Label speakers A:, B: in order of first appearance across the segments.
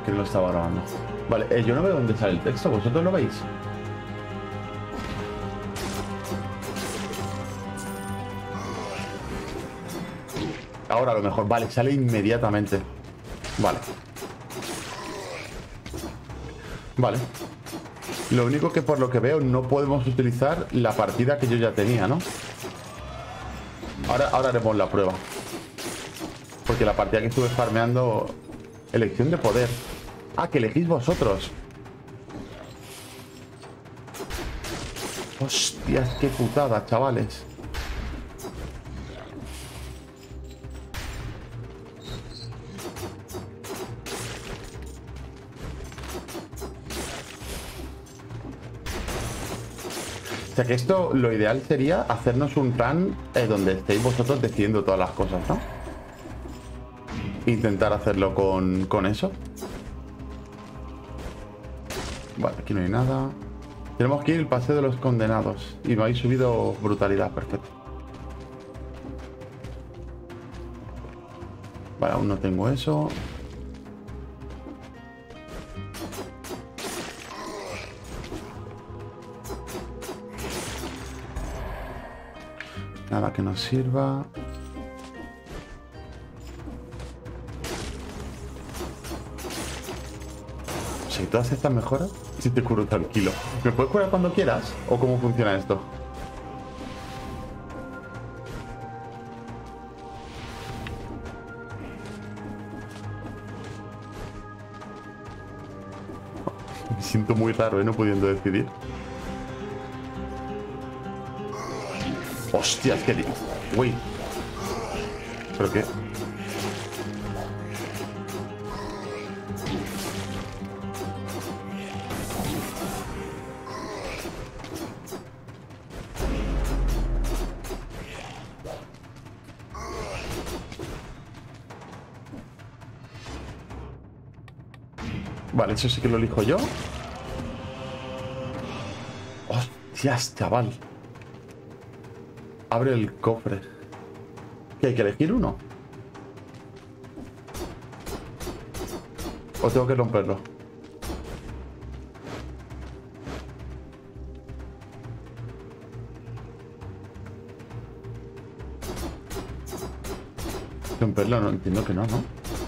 A: que no lo estaba grabando. Vale, yo no veo dónde sale el texto. ¿Vosotros lo veis? Ahora a lo mejor. Vale, sale inmediatamente. Vale. Vale. Lo único que por lo que veo no podemos utilizar la partida que yo ya tenía, ¿no? Ahora haremos la prueba. Porque la partida que estuve farmeando... Elección de poder. Ah, que elegís vosotros. Hostias, qué putada, chavales. O sea que esto, lo ideal sería hacernos un run donde estéis vosotros decidiendo todas las cosas, ¿no? Intentar hacerlo con eso. Vale, aquí no hay nada. Tenemos que ir al paseo de los condenados. Y me habéis subido brutalidad, perfecto. Vale, aún no tengo eso. Nada que nos sirva. Si todas estas mejoras, si te curo tranquilo. ¿Me puedes curar cuando quieras? ¿O cómo funciona esto? Me siento muy raro, no pudiendo decidir. Hostias, qué... Uy. ¿Pero qué? Vale, eso sí que lo elijo yo. Hostias, chaval. Abre el cofre. ¿Qué hay que elegir uno? ¿O tengo que romperlo? Romperlo, no entiendo que no, ¿no?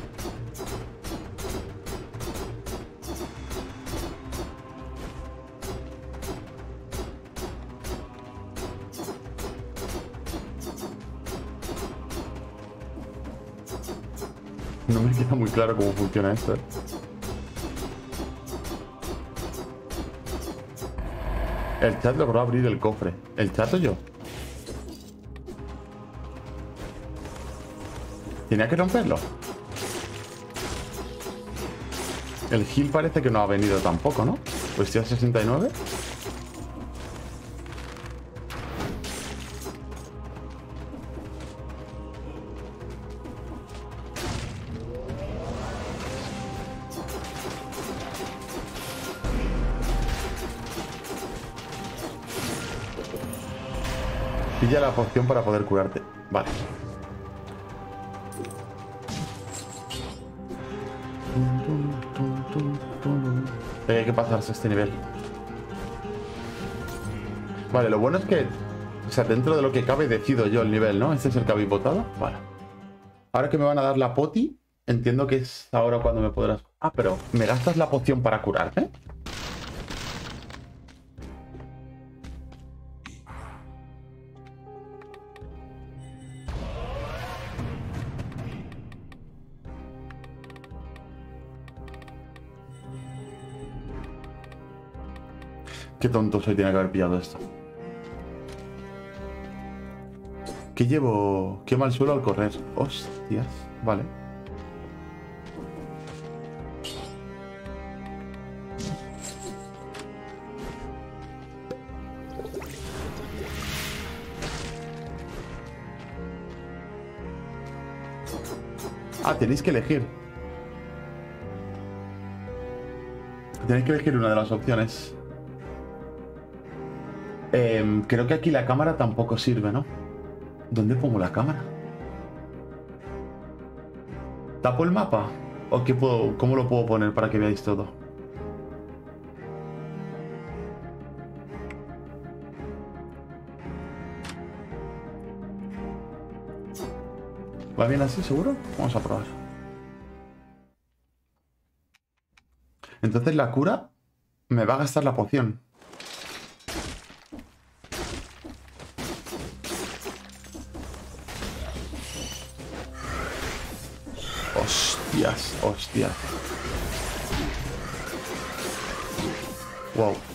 A: No me queda muy claro cómo funciona esto, ¿eh? El chat logró abrir el cofre. ¿El chat o yo? ¿Tenía que romperlo? El heal parece que no ha venido tampoco, ¿no? Pues estoy a 69. Pilla la poción para poder curarte. Vale. Hay que pasarse este nivel. Vale, lo bueno es que... O sea, dentro de lo que cabe decido yo el nivel, ¿no? ¿Este es el que habéis votado? Vale. Ahora que me van a dar la poti, entiendo que es ahora cuando me podrás... Ah, pero ¿me gastas la poción para curarte? Qué tonto soy, tiene que haber pillado esto. ¿Qué llevo? Qué mal suelo al correr. Hostias, vale. Ah, tenéis que elegir. Tenéis que elegir una de las opciones. Creo que aquí la cámara tampoco sirve, ¿no? ¿Dónde pongo la cámara? ¿Tapo el mapa? ¿O qué puedo, cómo lo puedo poner para que veáis todo? ¿Va bien así, seguro? Vamos a probar. Entonces la cura me va a gastar la poción. Hostias, hostias. Wow.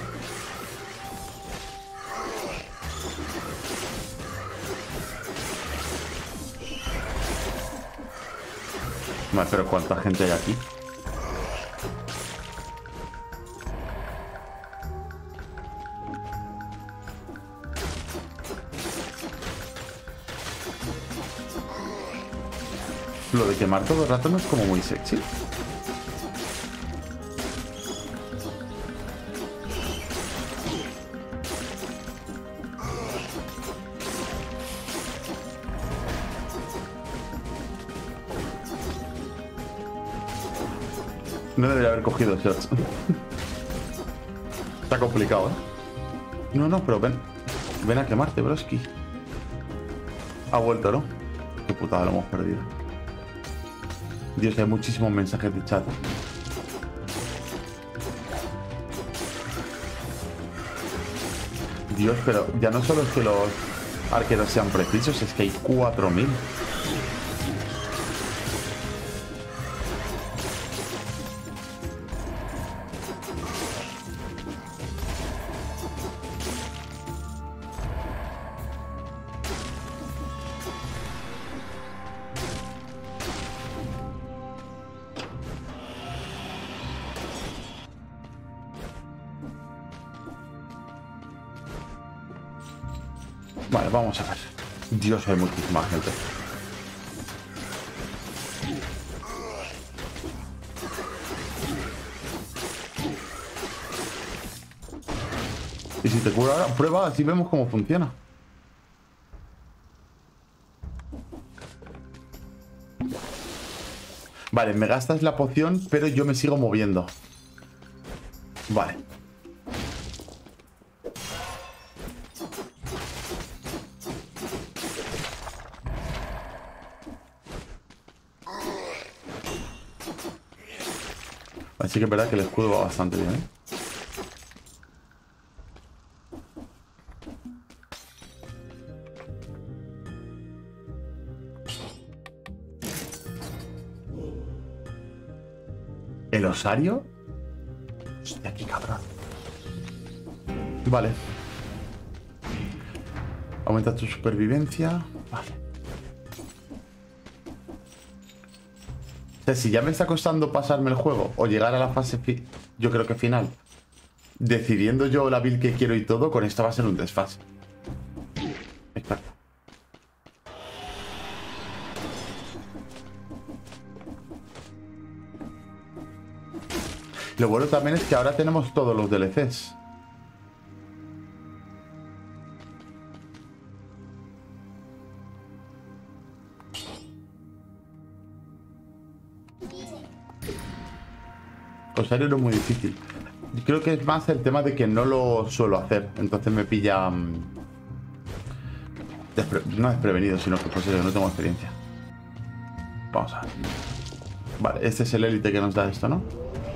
A: Vale, pero ¿cuánta gente hay aquí? Lo de quemar todo el rato no es como muy sexy. No debería haber cogido shots. Está complicado, ¿eh? No, no, pero ven. Ven a quemarte, broski. Ha vuelto, ¿no? Qué putada, lo hemos perdido. Dios, hay muchísimos mensajes de chat. Dios, pero ya no solo es que los arqueros sean precisos, es que hay 4000. Vale, vamos a ver. Dios, hay muchísima gente. Y si te cura ahora, prueba, así vemos cómo funciona. Vale, me gastas la poción, pero yo me sigo moviendo. Vale. Así que es verdad que el escudo va bastante bien, ¿eh? ¿El osario? Hostia, qué cabrón. Vale. Aumenta tu supervivencia. Vale. O sea, si ya me está costando pasarme el juego o llegar a la fase, yo creo que final, decidiendo yo la build que quiero y todo, con esta va a ser un desfase. Exacto. Lo bueno también es que ahora tenemos todos los DLCs. Osario no es muy difícil. Creo que es más el tema de que no lo suelo hacer. Entonces me pilla... no desprevenido, sino que pues no tengo experiencia. Vamos a ver. Vale, este es el élite que nos da esto, ¿no?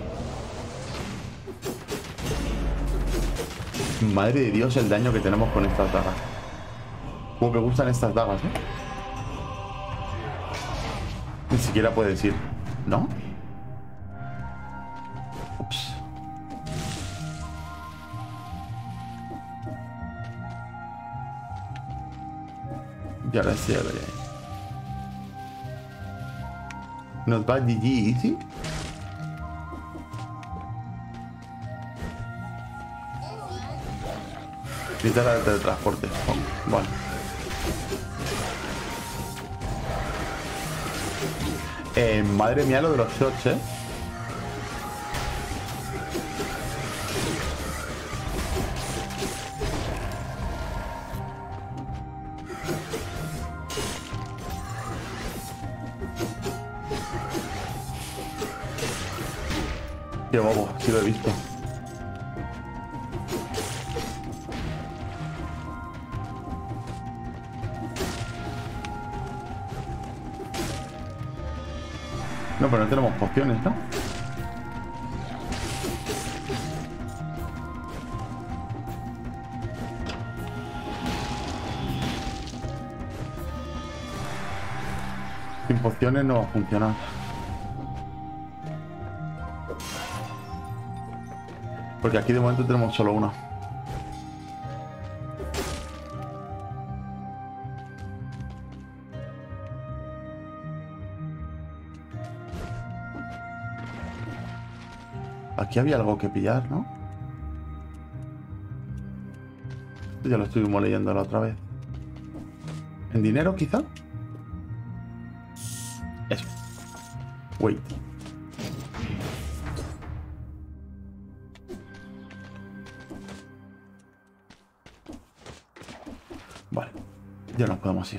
A: Madre de Dios, el daño que tenemos con estas dagas. Como me gustan estas dagas, ¿eh? Ni siquiera puedes ir, ¿no? Ups. Y ahora sí, a ver. Nos va GG Easy. Necesita la de teletransporte. Oh, vale. Madre mía, lo de los shots, ¿eh? Qué bobo, sí lo he visto. No, pero no tenemos pociones, ¿no? Sin pociones no va a funcionar. Porque aquí de momento tenemos solo una. Aquí había algo que pillar, ¿no? Ya lo estuvimos leyendo la otra vez. ¿En dinero, quizá? Eso. Wait. Vale. Ya nos podemos ir.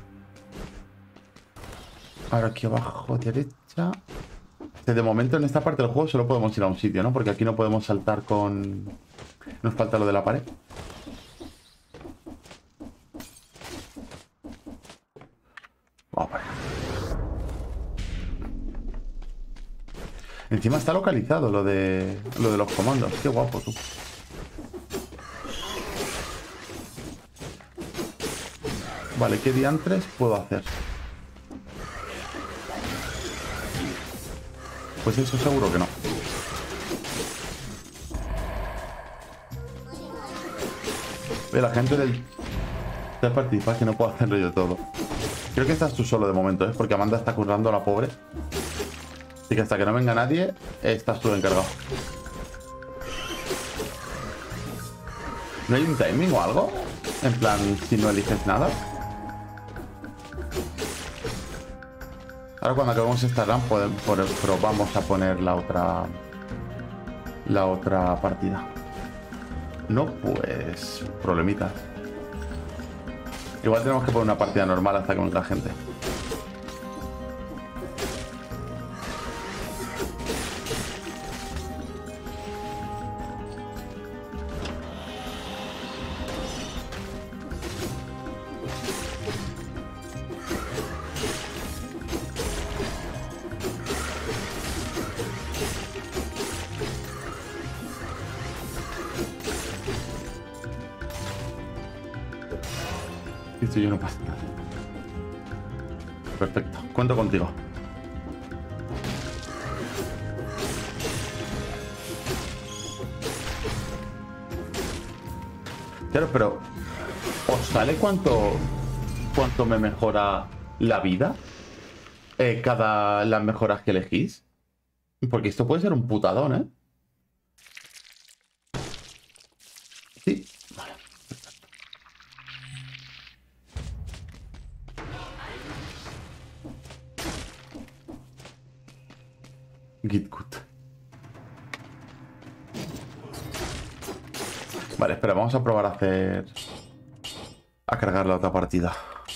A: Ahora aquí abajo, derecha. De momento en esta parte del juego solo podemos ir a un sitio, ¿no? Porque aquí no podemos saltar con... Nos falta lo de la pared. Vamos para allá. Encima está localizado lo de los comandos. Qué guapo, tú. Vale, ¿qué diantres puedo hacer? Pues eso seguro que no. Ve, la gente del participa que no puedo hacerlo yo todo. Creo que estás tú solo de momento, ¿eh? Porque Amanda está currando a la pobre. Así que hasta que no venga nadie, estás tú encargado. ¿No hay un timing o algo? En plan, si no eliges nada. Ahora cuando acabemos esta run probamos a poner la otra partida. No, pues... problemitas. Igual tenemos que poner una partida normal hasta que venga gente. Esto yo no pasa nada. Perfecto, cuento contigo. Claro, pero ¿os sale cuánto me mejora la vida? Las mejoras que elegís. Porque esto puede ser un putadón, ¿eh? Sí. Vale. Git good. Vale, espera, vamos a probar a cargar la otra partida.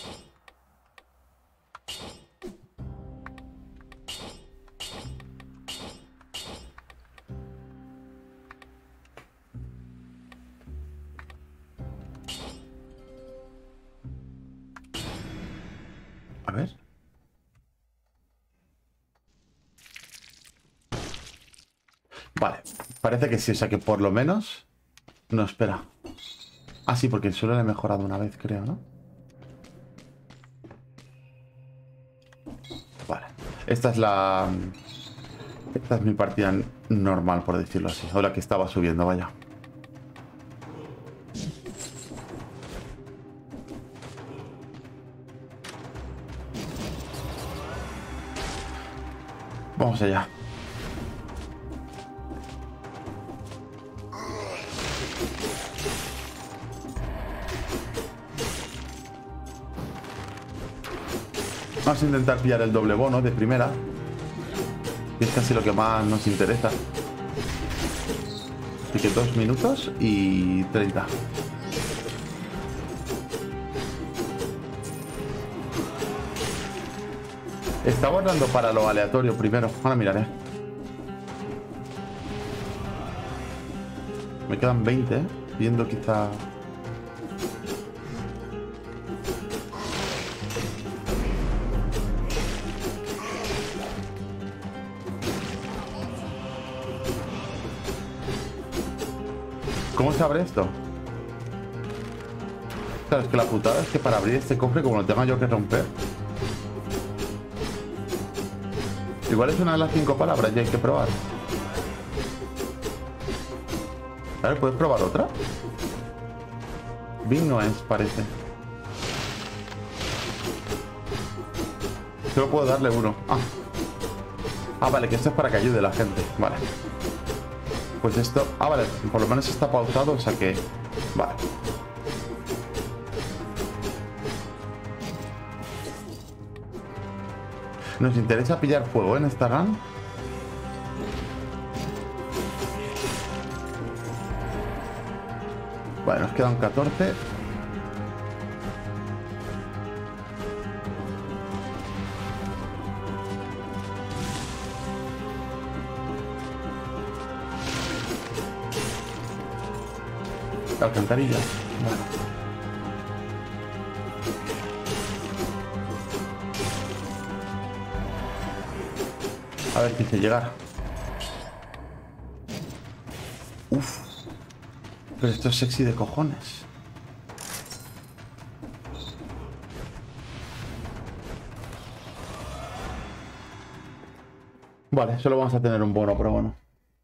A: A ver. Vale, parece que sí, o sea que por lo menos... No, espera. Ah, sí, porque solo le he mejorado una vez, creo, ¿no? Vale. Esta es mi partida normal, por decirlo así. O la que estaba subiendo, vaya. Vamos allá. Vamos a intentar pillar el doble bono de primera. Que es casi lo que más nos interesa. Así que 2 minutos y 30. Está guardando para lo aleatorio primero. Ahora miraré. Me quedan 20, ¿eh? Viendo quizá... ¿Cómo se abre esto? Claro, es que la putada es que para abrir este cofre, como lo tenga yo que romper... Igual es una de las 5 palabras y hay que probar. A ver, ¿puedes probar otra? Bing no es, parece. Solo puedo darle uno. Ah, vale, que esto es para que ayude la gente. Vale. Pues esto... Ah, vale, por lo menos está pausado, o sea que... Vale. Nos interesa pillar fuego en esta run. Vale, nos quedan 14. Alcantarilla. Bueno. A ver si se llega. Uf. Pero esto es sexy de cojones. Vale, solo vamos a tener un bono, pero bueno.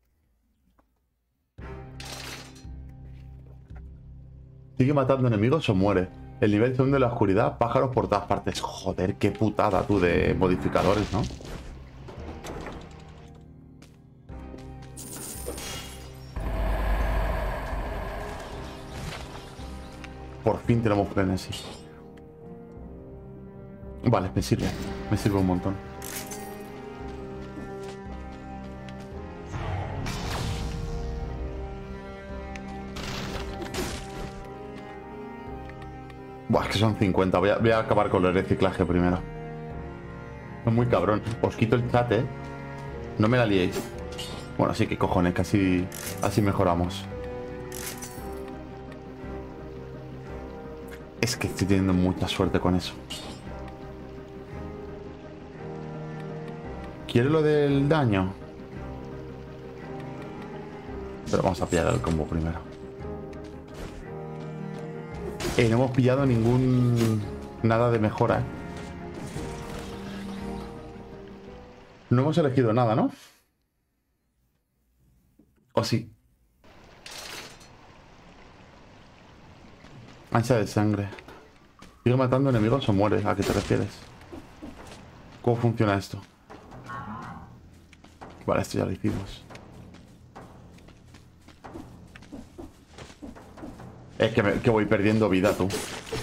A: Sigue matando enemigos o muere. El nivel segundo de la oscuridad, pájaros por todas partes. Joder, qué putada tú de modificadores, ¿no? Por fin tenemos frenesí. Vale, me sirve un montón. Buah, es que son 50. Voy a acabar con el reciclaje primero. Es muy cabrón. Os quito el chat, ¿eh? No me la liéis. Bueno, sí, que cojones, que así mejoramos. Es que estoy teniendo mucha suerte con eso. ¿Quiere lo del daño? Pero vamos a pillar el combo primero. No hemos pillado nada de mejora, ¿eh? No hemos elegido nada, ¿no? ¿O sí? Ansia de sangre. ¿Sigue matando enemigos o muere? ¿A qué te refieres? ¿Cómo funciona esto? Vale, esto ya lo hicimos. Es que voy perdiendo vida, tú.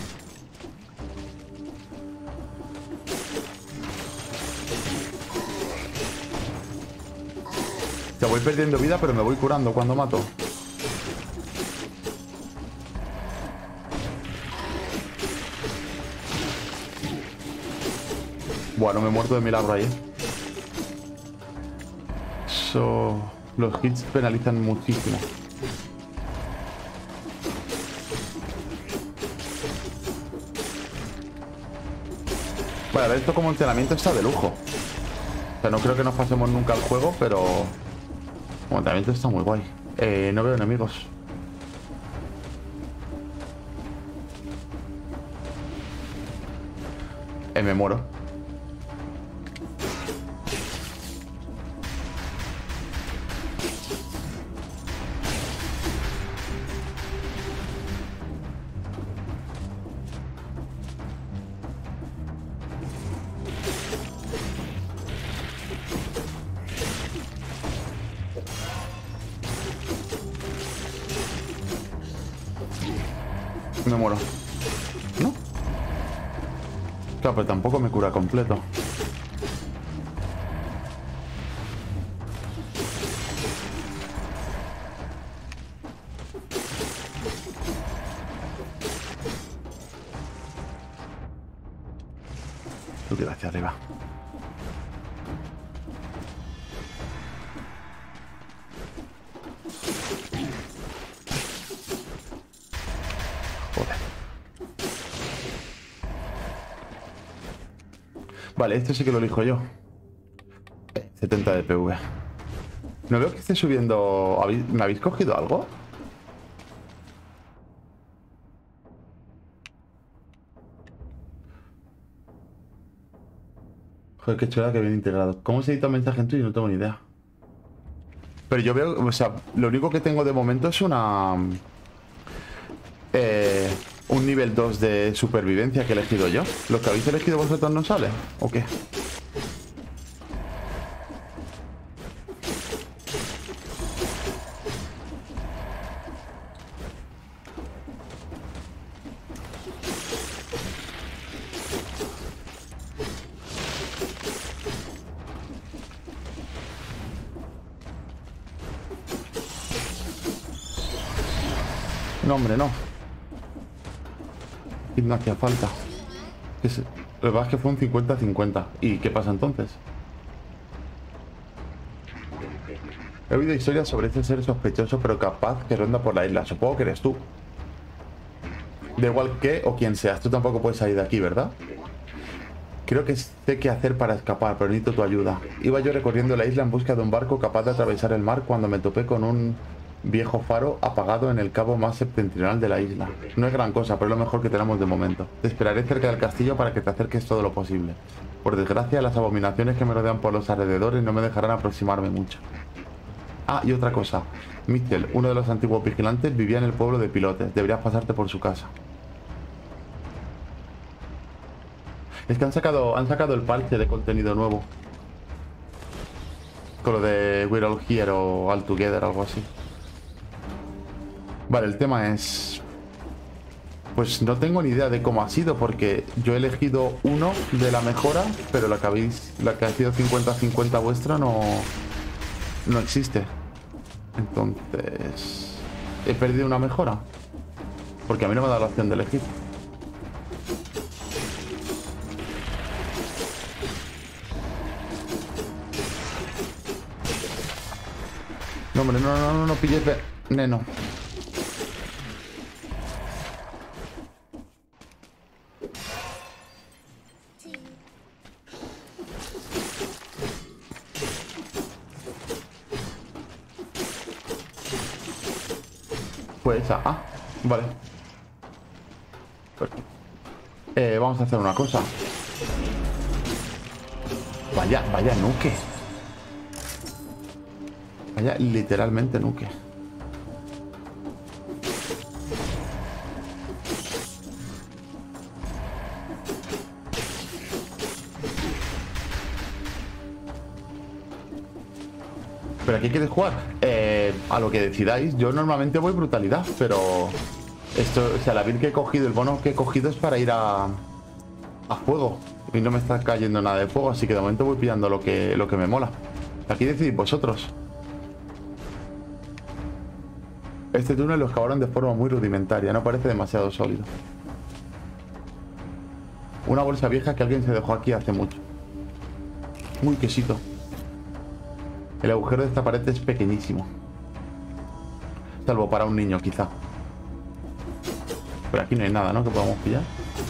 A: Que voy perdiendo vida, pero me voy curando cuando mato. Bueno, me he muerto de milagro ahí. Los hits penalizan muchísimo. Vale, a ver, esto como entrenamiento está de lujo. O sea, no creo que nos pasemos nunca el juego, pero... Como entrenamiento está muy guay. No veo enemigos. Me muero. Me muero. ¿No? Claro, pero tampoco me cura completo. Tú tira hacia arriba. Vale, esto sí que lo elijo yo. 70 de PV. No veo que esté subiendo... ¿Me habéis cogido algo? Joder, qué chula que viene integrado. ¿Cómo se edita un mensaje en Twitch? No tengo ni idea. Pero yo veo... O sea, lo único que tengo de momento es una... un nivel 2 de supervivencia que he elegido yo. ¿Lo que habéis elegido vosotros no sale? ¿O qué? No, hombre, no. Y no hacía falta. Lo que pasa es que fue un 50-50. ¿Y qué pasa entonces? He oído historias sobre ese ser sospechoso pero capaz que ronda por la isla. Supongo que eres tú. Da igual qué o quién seas, tú tampoco puedes salir de aquí, ¿verdad? Creo que sé qué hacer para escapar, pero necesito tu ayuda. Iba yo recorriendo la isla en busca de un barco capaz de atravesar el mar cuando me topé con un viejo faro apagado en el cabo más septentrional de la isla. No es gran cosa, pero es lo mejor que tenemos de momento. Te esperaré cerca del castillo para que te acerques todo lo posible. Por desgracia, las abominaciones que me rodean por los alrededores no me dejarán aproximarme mucho. Ah, y otra cosa. Mitchell, uno de los antiguos vigilantes, vivía en el pueblo de Pilotes. Deberías pasarte por su casa. Es que han sacado el parche de contenido nuevo. Con lo de We're All Here o All Together, algo así. Vale, el tema es... Pues no tengo ni idea de cómo ha sido, porque yo he elegido uno de la mejora, pero la que ha sido 50-50 vuestra no existe. Entonces... He perdido una mejora. Porque a mí no me da la opción de elegir. No, hombre, no pilles veneno. Pues esa. Ah, vale. Vamos a hacer una cosa. Vaya nuque. Vaya literalmente nuque. ¿Pero a qué quieres jugar? A lo que decidáis. Yo normalmente voy brutalidad, pero... Esto, o sea, la build que he cogido, el bono que he cogido es para ir a fuego. Y no me está cayendo nada de fuego, así que de momento voy pillando lo que me mola. Aquí decidís vosotros. Este túnel lo excavaron de forma muy rudimentaria, no parece demasiado sólido. Una bolsa vieja que alguien se dejó aquí hace mucho. Muy quesito. El agujero de esta pared es pequeñísimo. Salvo para un niño, quizá. Pero aquí no hay nada, ¿no? Que podamos pillar.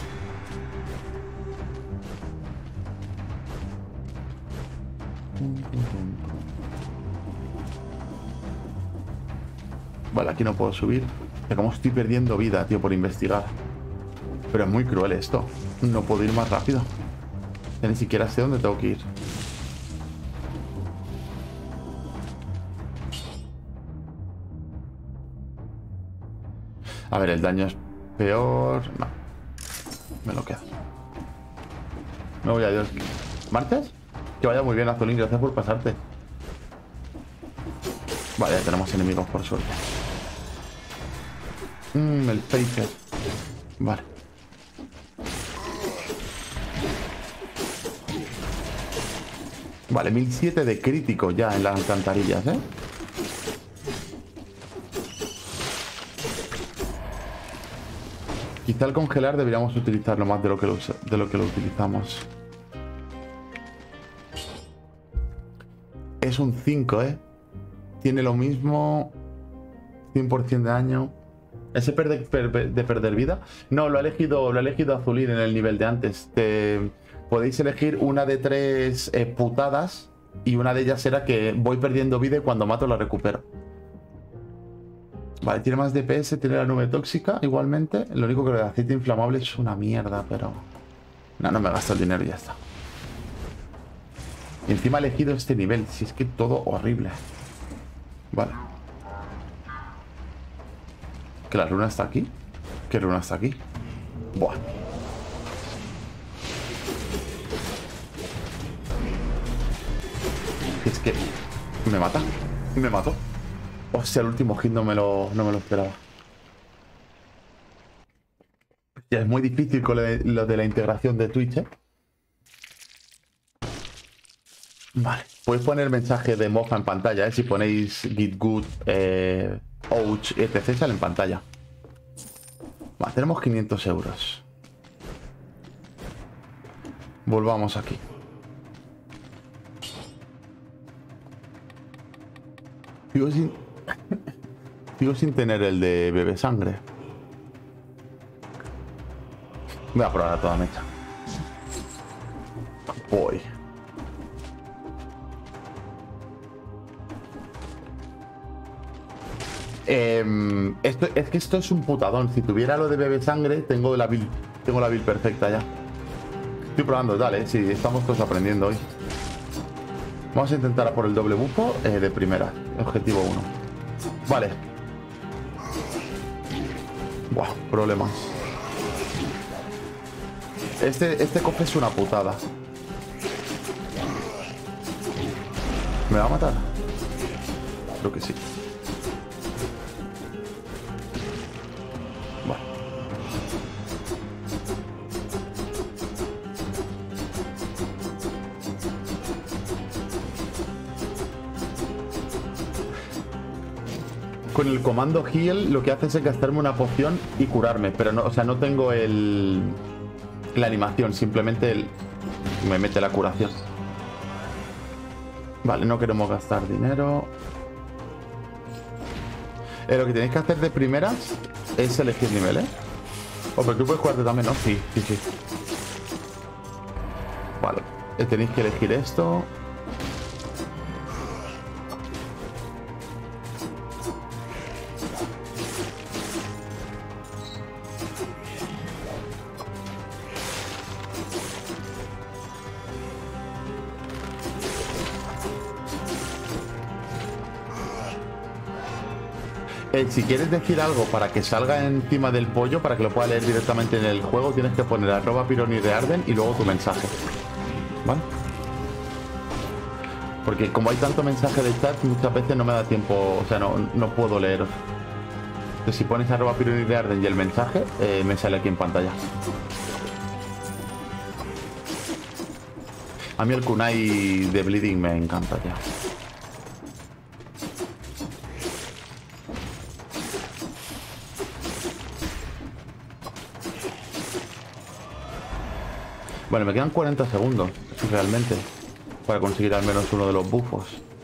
A: Vale, aquí no puedo subir. Como estoy perdiendo vida, tío, por investigar. Pero es muy cruel esto. No puedo ir más rápido. Ya ni siquiera sé dónde tengo que ir. A ver, el daño es peor. No. Me lo quedo. Me voy a Dios. ¿Marchas? Que vaya muy bien, Azulín. Gracias por pasarte. Vale, ya tenemos enemigos por suerte. El Faker. Vale. Vale, 1007 de crítico ya en las alcantarillas, ¿eh? Quizá al congelar deberíamos utilizarlo más de lo que lo utilizamos. Es un 5, ¿eh? Tiene lo mismo. 100% de daño. ¿Ese de perder vida? No, lo ha elegido Azulín en el nivel de antes. Te podéis elegir una de 3 putadas y una de ellas era que voy perdiendo vida y cuando mato la recupero. Vale, tiene más DPS, tiene la nube tóxica igualmente. Lo único que el aceite inflamable es una mierda, pero... No me gasto el dinero y ya está. Y encima he elegido este nivel, si es que todo horrible. Vale. ¿Que la runa está aquí? ¿Qué runa está aquí? Buah. Es que me mata. Me mató. Hostia, el último hit no me lo esperaba. Ya es muy difícil con lo de la integración de Twitch, ¿eh? Vale. Podéis poner mensaje de mofa en pantalla, ¿eh? Si ponéis gitgood, ouch, etc. sale en pantalla. Vale, tenemos 500 euros. Volvamos aquí. Sigo sin tener el de bebé sangre. Voy a probar a toda mecha. Voy. Esto es un putadón. Si tuviera lo de bebé sangre, tengo la build perfecta ya. Estoy probando, dale, sí, estamos todos aprendiendo hoy. Vamos a intentar a por el doble bufo de primera. Objetivo 1. Vale. Buah, problemas. Este cofre es una putada. ¿Me va a matar? Creo que sí. Bueno. Con el comando heal lo que hace es gastarme una poción y curarme, pero no, o sea, no tengo la animación, simplemente me mete la curación. Vale, no queremos gastar dinero. Lo que tenéis que hacer de primeras es elegir nivel, ¿eh? Oh, pero tú puedes jugarte también, ¿no? Sí. Vale, tenéis que elegir esto. Si quieres decir algo para que salga encima del pollo, para que lo pueda leer directamente en el juego, tienes que poner @Pironirearden y luego tu mensaje. ¿Vale? Porque como hay tanto mensaje de chat, muchas veces no me da tiempo, o sea, no puedo leeros. Entonces, si pones @Pironirearden y el mensaje, me sale aquí en pantalla. A mí el kunai de Bleeding me encanta ya. Bueno, me quedan 40 segundos, realmente, para conseguir al menos uno de los bufos.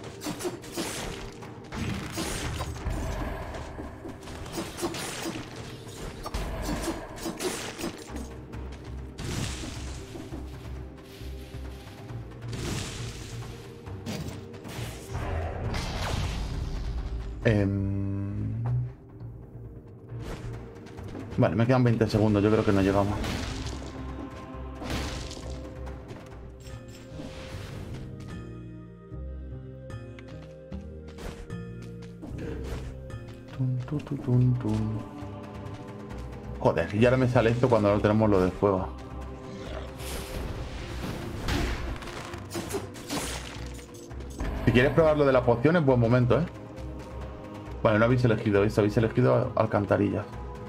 A: Vale, me quedan 20 segundos, yo creo que no llegamos. Joder, y ahora me sale esto cuando no tenemos lo de fuego. Si quieres probar lo de la poción es buen momento, ¿eh? Vale, no habéis elegido esto, habéis elegido alcantarillas.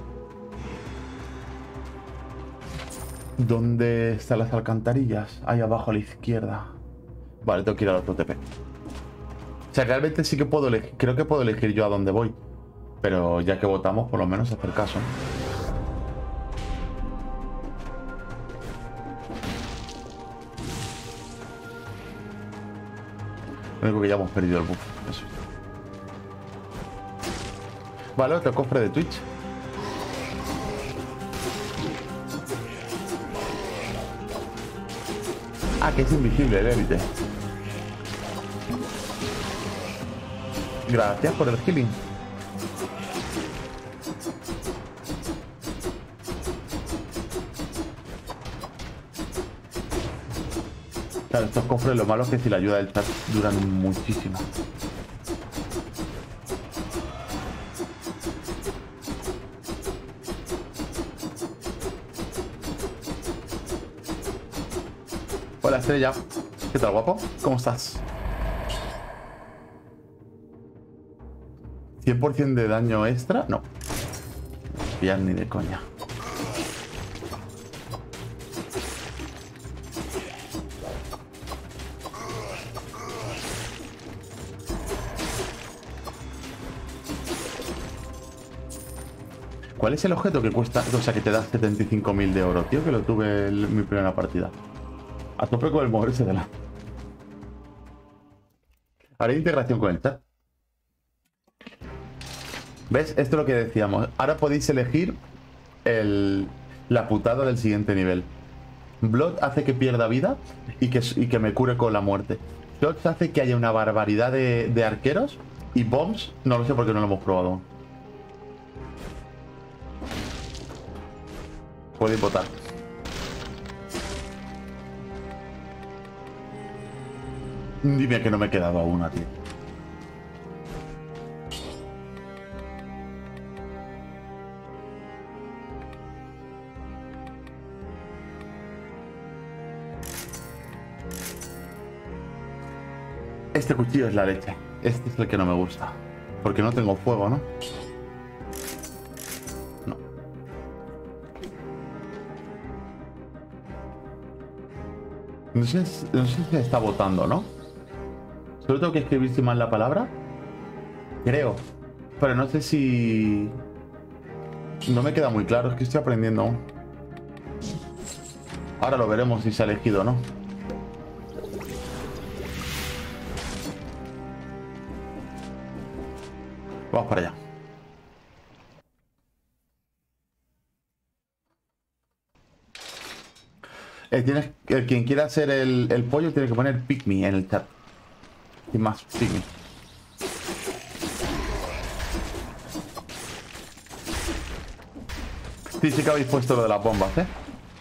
A: ¿Dónde están las alcantarillas? Ahí abajo a la izquierda. Vale, tengo que ir al otro TP. O sea, realmente sí que puedo elegir, creo que puedo elegir yo a dónde voy. Pero ya que votamos, por lo menos hacer caso. Lo único que ya hemos perdido el buff. Eso. Vale, otro cofre de Twitch. Ah, que es invisible el élite. Gracias por el healing. Claro, estos cofres lo malo es que si la ayuda del chat duran muchísimo. Hola Estrella, ¿qué tal guapo? ¿Cómo estás? 100% de daño extra, no. Ya ni de coña. ¿Cuál es el objeto que cuesta, o sea, que te da 75.000 de oro, tío? Que lo tuve en mi primera partida. A tope con el moverse de la... Haré integración con el chat. ¿Ves? Esto es lo que decíamos. Ahora podéis elegir la putada del siguiente nivel. Blood hace que pierda vida y que me cure con la muerte. Shots hace que haya una barbaridad de arqueros. Y Bombs, no lo sé porque no lo hemos probado. Podéis votar. Dime que no me he quedado a una, tío. Este cuchillo es la leche. Este es el que no me gusta. Porque no tengo fuego, ¿no? No. No sé si se está votando, ¿no? Solo tengo que escribir si mal la palabra. Creo. Pero no sé si... No me queda muy claro. Es que estoy aprendiendo aún. Ahora lo veremos si se ha elegido o no. Vamos para allá. Quien quiera hacer el pollo tiene que poner pick me en el chat. Sin más, pick me. Sí que habéis puesto lo de las bombas, ¿eh?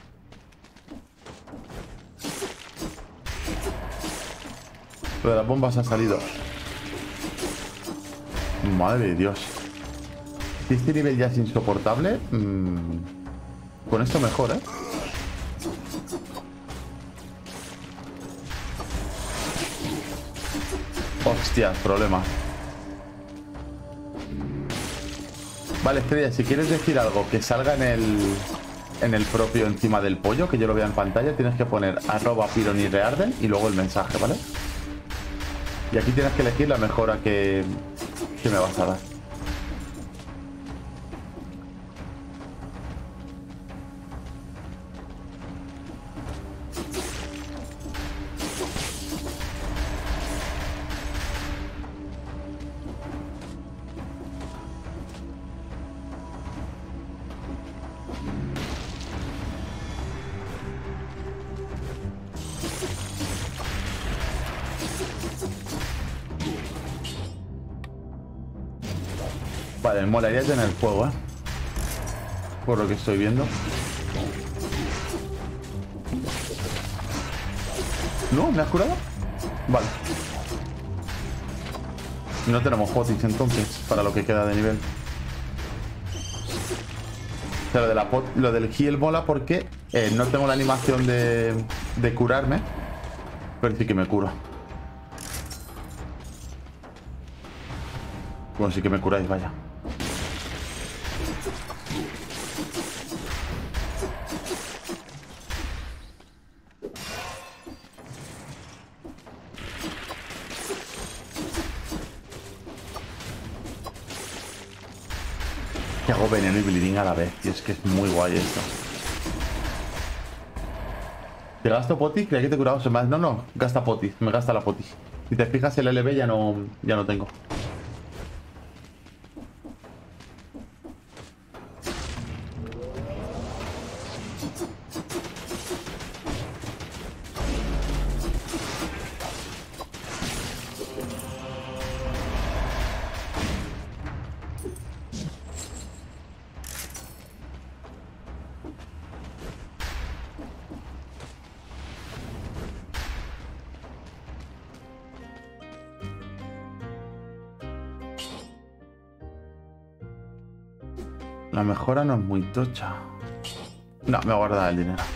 A: Lo de las bombas ha salido. Madre de Dios. Si este nivel ya es insoportable, con esto mejor, ¿eh? Hostia, problema. Vale, Estrella, si quieres decir algo que salga en el propio encima del pollo, que yo lo vea en pantalla, tienes que poner @pironirearden y luego el mensaje, ¿vale? Y aquí tienes que elegir la mejora que me vas a dar. Vale, me molaría tener fuego, ¿eh? Por lo que estoy viendo. ¿No? ¿Me has curado? Vale. No tenemos potis entonces, para lo que queda de nivel. O sea, lo del heal mola porque no tengo la animación de curarme, pero sí que me curo. Bueno, sí que me curáis, vaya. Que hago veneno y bleeding a la vez. Y es que es muy guay esto. ¿Te gasto potis? Creía que te curabas más. No, gasta potis. Me gasta la potis. Si te fijas el LB ya no tengo. La mejora no es muy tocha. No, me voy a guardar el dinero.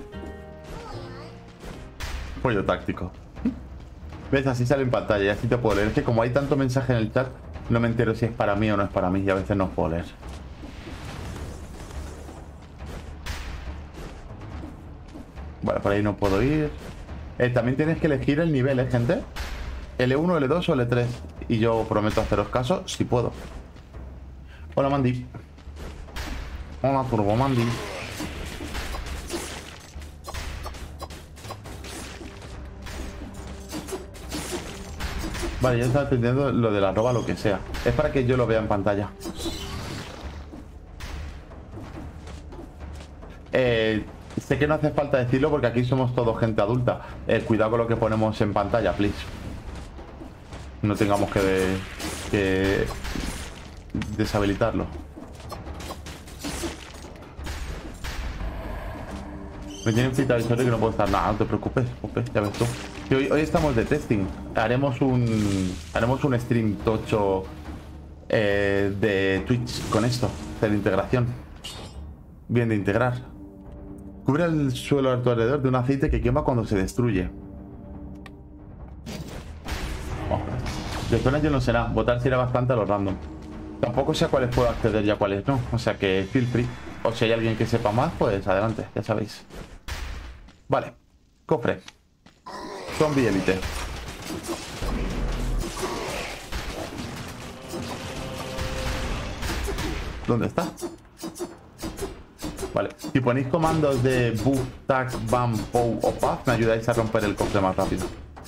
A: Pollo táctico. ¿Ves? Así sale en pantalla y así te puedo leer. Es que como hay tanto mensaje en el chat, no me entero si es para mí o no es para mí. Y a veces no puedo leer. Vale, por ahí no puedo ir. También tienes que elegir el nivel, gente. L1, L2 o L3. Y yo prometo haceros caso si puedo. Hola, Mandy. Hola, Turbo Mandy. Vale, ya está entendiendo lo de la arroba, lo que sea. Es para que yo lo vea en pantalla. Sé que no hace falta decirlo porque aquí somos todos gente adulta. Cuidado con lo que ponemos en pantalla, please. No tengamos que deshabilitarlo. Me tienen cita el sorry que no puedo estar. Nada, no te preocupes, ya ves tú. Y hoy estamos de testing. Haremos un stream tocho de Twitch con esto, de la integración. Bien de integrar. Cubre el suelo a tu alrededor de un aceite que quema cuando se destruye. Oh. De zona yo no sé nada. Votar si era bastante a los random. Tampoco sé a cuáles puedo acceder y a cuáles no. O sea que feel free. O si hay alguien que sepa más, pues adelante, ya sabéis. Vale. Cofre. Zombie Elite. ¿Dónde está? Vale. Si ponéis comandos de buff, tag, bam, pow o puff, me ayudáis a romper el cofre más rápido.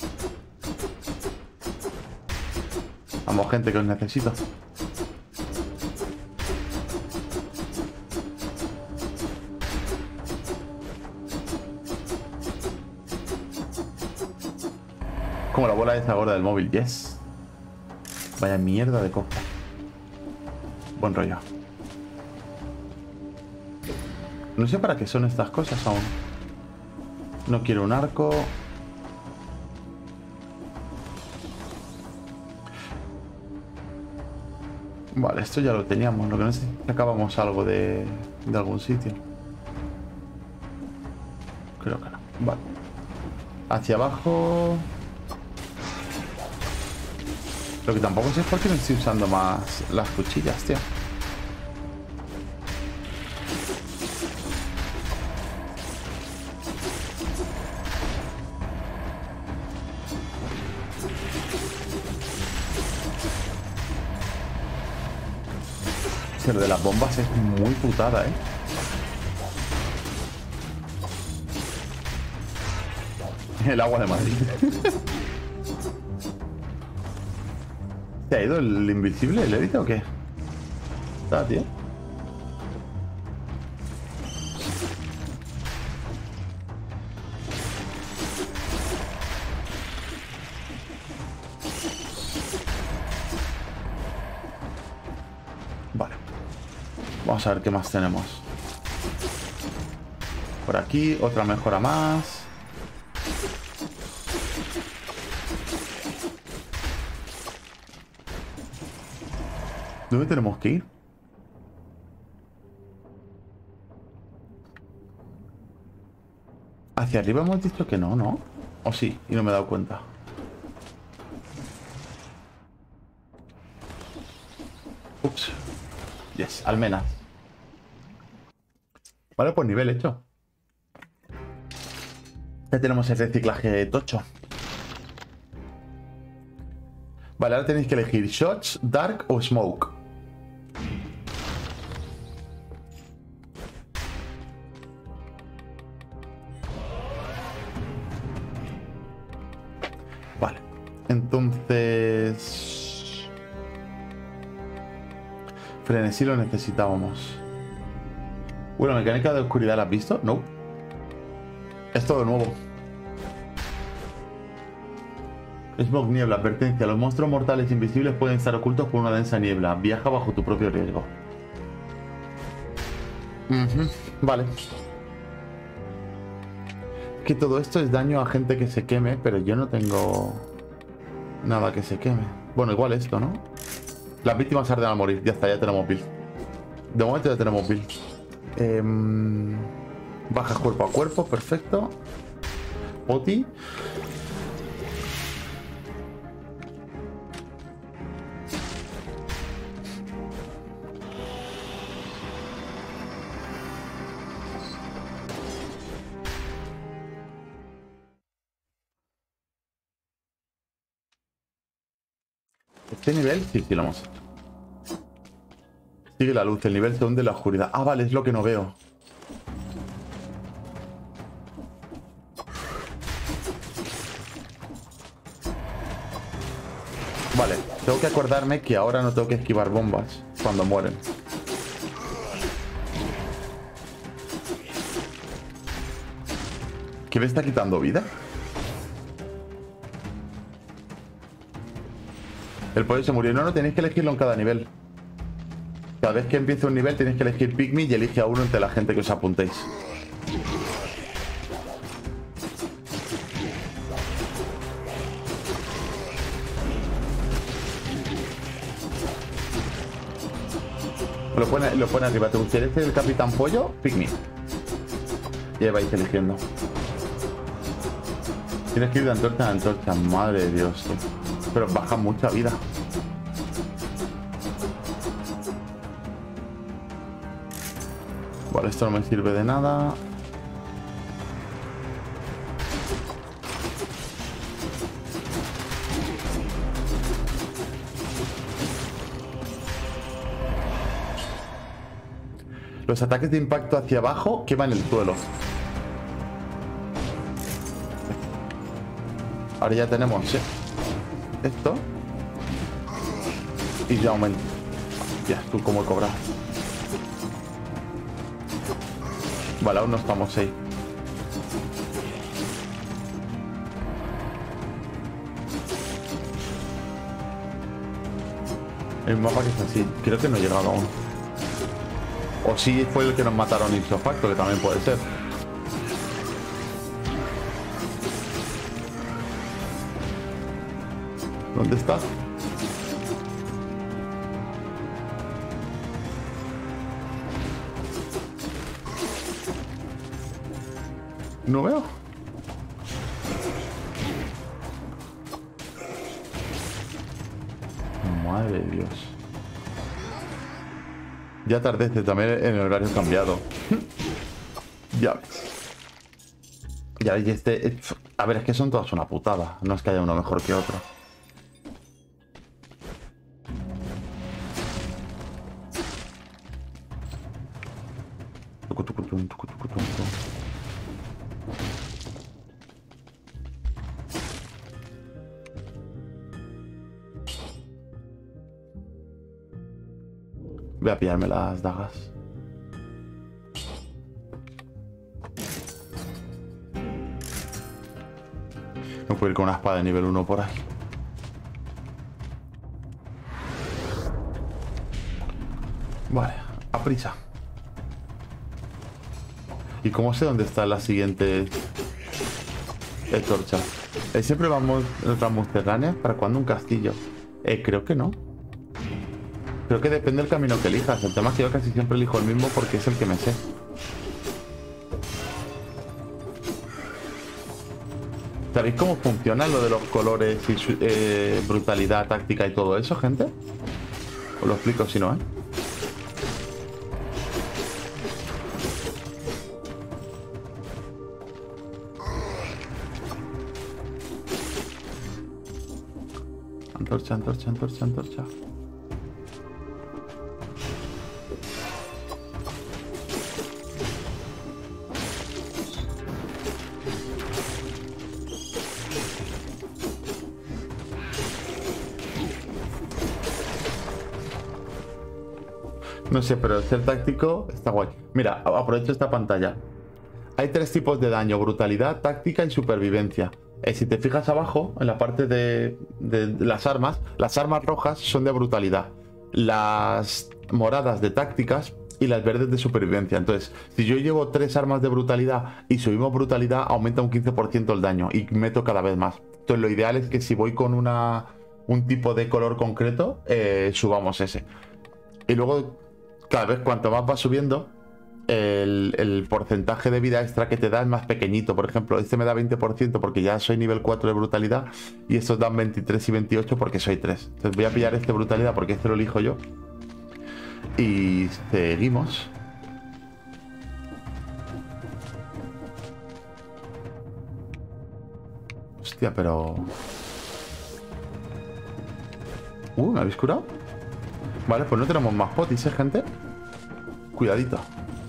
A: Vamos, gente, que os necesito. Como la bola de esa gorda del móvil, yes. Vaya mierda de cofre. Buen rollo. No sé para qué son estas cosas aún. No quiero un arco. Vale, esto ya lo teníamos. Lo que no sé si sacábamos algo de algún sitio. Creo que no. Vale. Hacia abajo. Lo que tampoco sé es por qué no estoy usando más las cuchillas, tío. Lo de las bombas es muy putada, ¿eh? El agua de Madrid. ¿Se ha ido el invisible, el Elite o qué? ¿Está, tío? Vale. Vamos a ver qué más tenemos. Por aquí, otra mejora más. ¿Dónde tenemos que ir? Hacia arriba hemos dicho que no, ¿no? O sí, y no me he dado cuenta. Ups. Yes, almenas. Vale, pues nivel hecho. Ya tenemos el reciclaje tocho. Vale, ahora tenéis que elegir Shots, Dark o Smoke. Vale, entonces... Frenesí lo necesitábamos. Bueno, mecánica de oscuridad, ¿la has visto? No. Es todo nuevo. Smoke, niebla, advertencia. Los monstruos mortales invisibles pueden estar ocultos por una densa niebla. Viaja bajo tu propio riesgo. Vale. Que todo esto es daño a gente que se queme, pero yo no tengo nada que se queme. Bueno, igual esto, ¿no? Las víctimas arden al morir. Ya está, ya tenemos build. De momento ya tenemos build. Bajas cuerpo a cuerpo, perfecto. Poti. Este nivel, sí, lo hemos hecho. Sigue la luz, el nivel se hunde en la oscuridad. Ah, vale, es lo que no veo. Vale, tengo que acordarme que ahora no tengo que esquivar bombas cuando mueren. ¿Qué me está quitando vida? El pollo se murió. No, tenéis que elegirlo en cada nivel. Cada vez que empiece un nivel tenéis que elegir Pygmy y elige a uno entre la gente que os apuntéis. Lo pone arriba. ¿Te gustaría ser el Capitán Pollo? Pygmy. Y ahí vais eligiendo. Tienes que ir de antorcha a antorcha. Madre de Dios, tío. Pero baja mucha vida. Vale, esto no me sirve de nada. Los ataques de impacto hacia abajo queman el suelo. Ahora ya tenemos esto. Y ya aumenta. Ya, tú cómo he cobrado. Vale, aún no estamos ahí. El mapa que es así. Creo que no he llegado aún. O sí fue el que nos mataron ipso facto, que también puede ser. ¿Dónde está? No veo. Madre de Dios. Ya atardece también en el horario cambiado. Ya ves. Ya ves, y este... A ver, es que son todas una putada. No es que haya uno mejor que otro. Voy a pillarme las dagas. No puedo ir con una espada de nivel 1 por ahí. Vale, a prisa. ¿Y cómo sé dónde está la siguiente torcha? Siempre vamos transmuterráneas. ¿Para cuándo un castillo? Creo que no. Creo que depende del camino que elijas. El tema es que yo casi siempre elijo el mismo porque es el que me sé. ¿Sabéis cómo funciona lo de los colores y brutalidad, táctica y todo eso, gente? Os lo explico si no, ¿eh? Antorcha, antorcha, antorcha, antorcha. No sé, pero el ser táctico está guay. Mira, aprovecho esta pantalla. Hay 3 tipos de daño: brutalidad, táctica y supervivencia. Si te fijas abajo, en la parte de las armas rojas son de brutalidad, las moradas de tácticas y las verdes de supervivencia. Entonces, si yo llevo 3 armas de brutalidad y subimos brutalidad, aumenta un 15% el daño y meto cada vez más. Entonces, lo ideal es que si voy con un tipo de color concreto, subamos ese. Y luego, Cada vez cuanto más va subiendo, el porcentaje de vida extra que te da es más pequeñito. Por ejemplo, este me da 20% porque ya soy nivel 4 de brutalidad y estos dan 23 y 28 porque soy 3. Entonces voy a pillar este brutalidad porque este lo elijo yo. Y seguimos. Hostia, pero... ¿me habéis curado? Vale, pues no tenemos más potis, gente. Cuidadito.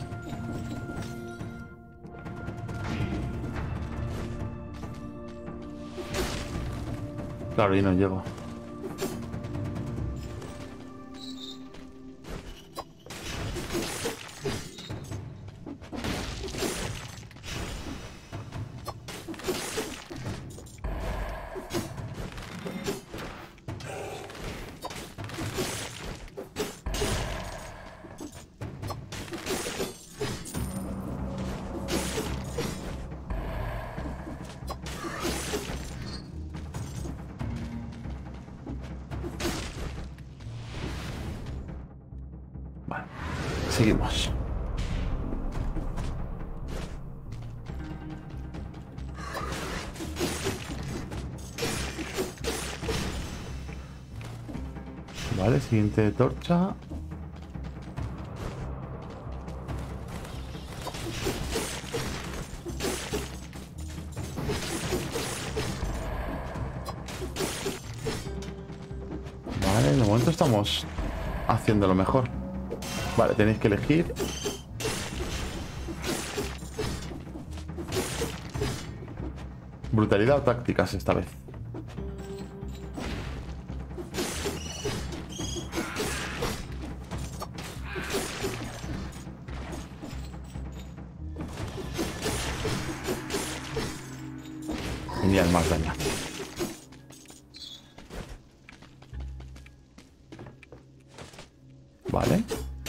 A: Claro, y no llego. Vale, seguimos. Vale, siguiente torcha. Vale, de momento estamos haciendo lo mejor. Vale, tenéis que elegir. Brutalidad o tácticas esta vez. Genial, más daño. Vale.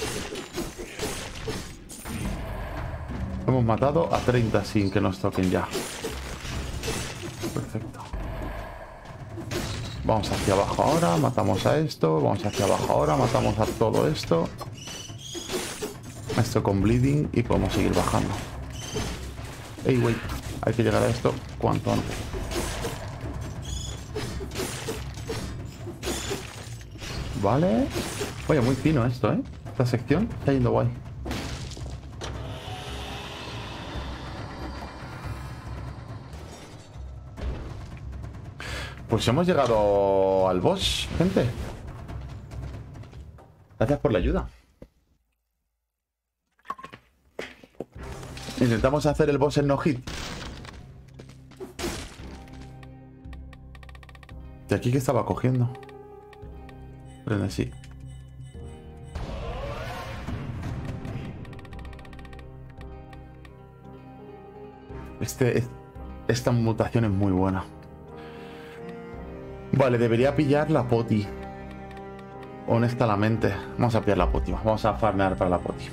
A: Hemos matado a 30 sin que nos toquen ya. Perfecto. Vamos hacia abajo ahora, matamos a esto. Vamos hacia abajo ahora, matamos a todo esto. Esto con bleeding y podemos seguir bajando. Ey, wait. Hay que llegar a esto cuanto antes. Vale. Oye, muy fino esto, ¿eh? Esta sección está yendo guay. Pues hemos llegado al boss, gente. Gracias por la ayuda. Intentamos hacer el boss en no hit. ¿De aquí qué estaba cogiendo? Frenesí. Esta mutación es muy buena. Vale, debería pillar la poti. Honestamente. Vamos a pillar la poti. Vamos a farmear para la poti.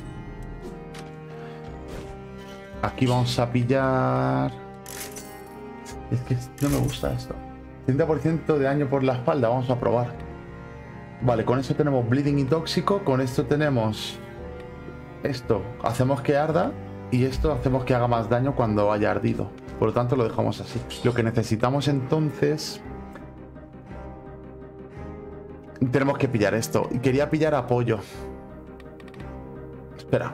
A: Aquí vamos a pillar... Es que no me gusta esto. 30% de daño por la espalda. Vamos a probar. Vale, con eso tenemos bleeding y tóxico. Con esto tenemos... Esto. Hacemos que arda. Y esto hacemos que haga más daño cuando haya ardido. Por lo tanto lo dejamos así. Lo que necesitamos entonces... Tenemos que pillar esto. Y quería pillar apoyo. Espera.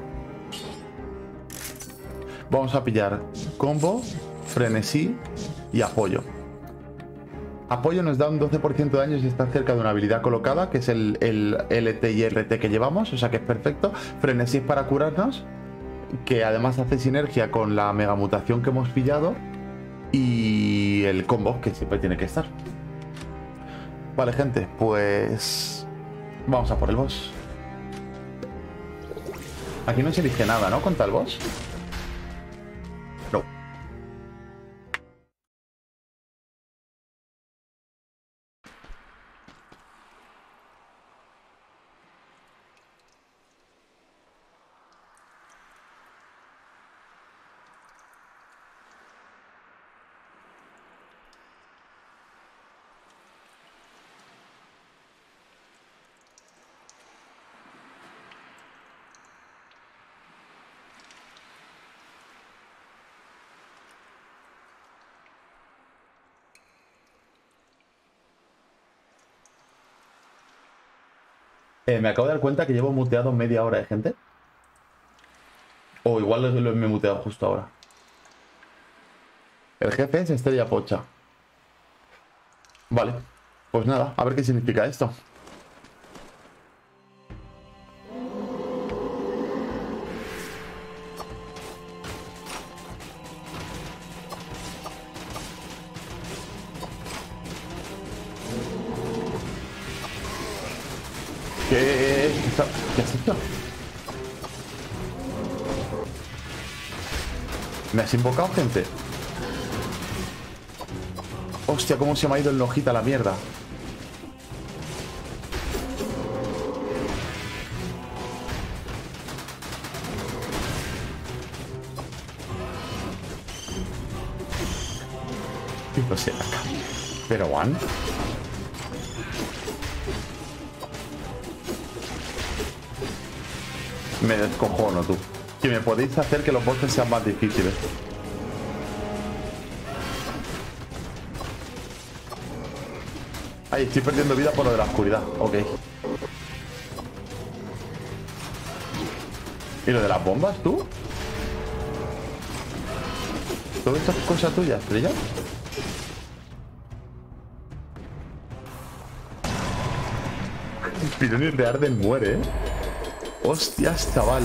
A: Vamos a pillar combo, frenesí y apoyo. Apoyo nos da un 12% de daño si está cerca de una habilidad colocada, que es el LT y RT que llevamos, o sea que es perfecto. Frenesí es para curarnos, que además hace sinergia con la mega mutación que hemos pillado. Y el combo, que siempre tiene que estar. Vale, gente, pues... Vamos a por el boss. Aquí no se elige nada, ¿no? Contra el boss. No. Me acabo de dar cuenta que llevo muteado media hora, gente. O igual me he muteado justo ahora. El jefe es Estrella Pocha. Vale. Pues nada, a ver qué significa esto. ¿Qué has hecho? ¿Me has invocado, gente? Hostia, cómo se me ha ido el nojita a la mierda. No sé, acá. Pero, Juan. Me descojono, tú. Que me podéis hacer que los bosses sean más difíciles. Ay, estoy perdiendo vida por lo de la oscuridad. Ok. ¿Y lo de las bombas, tú? ¿Todo esto es cosa tuya, Estrella? El Pironir de Arden muere, ¿eh? Hostias, chaval.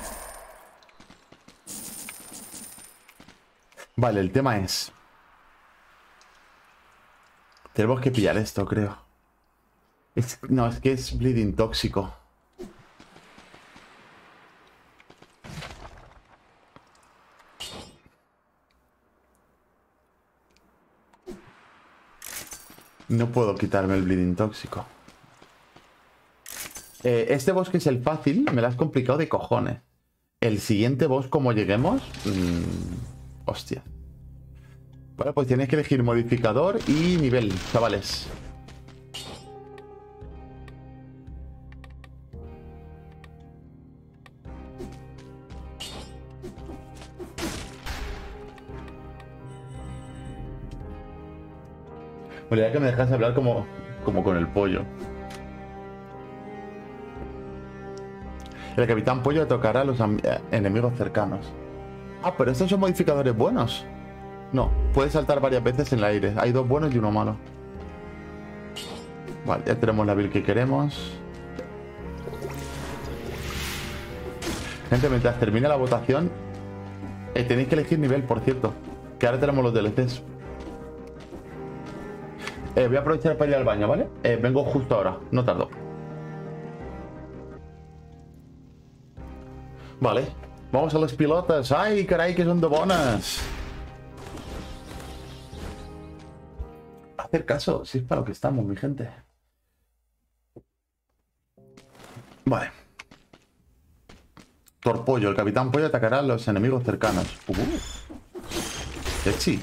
A: Vale, el tema es... Tenemos que pillar esto, creo. No, es que es bleeding tóxico. No puedo quitarme el bleeding tóxico. Este boss, que es el fácil, me lo has complicado de cojones. El siguiente boss, como lleguemos... hostia. Bueno, pues tienes que elegir modificador y nivel, chavales. Bueno, ya que me dejas hablar como con el pollo. El Capitán Pollo tocará a los enemigos cercanos. Ah, pero estos son modificadores buenos. No, puedes saltar varias veces en el aire. Hay dos buenos y uno malo. Vale, ya tenemos la build que queremos. Gente, mientras termine la votación, tenéis que elegir nivel, por cierto. Que ahora tenemos los DLCs. Voy a aprovechar para ir al baño, ¿vale? Vengo justo ahora, no tardo. Vale, vamos a las pilotas. ¡Ay, caray, que son de bonas! Hacer caso, si es para lo que estamos, mi gente. Vale. Torpollo, el Capitán Pollo atacará a los enemigos cercanos. Sexy.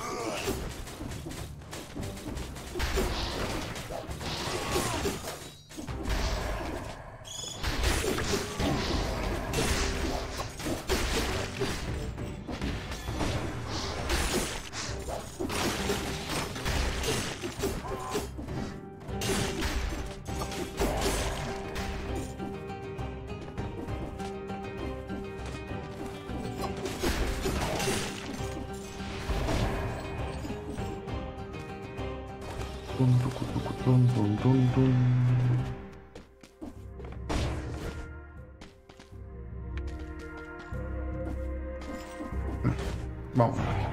A: Vamos.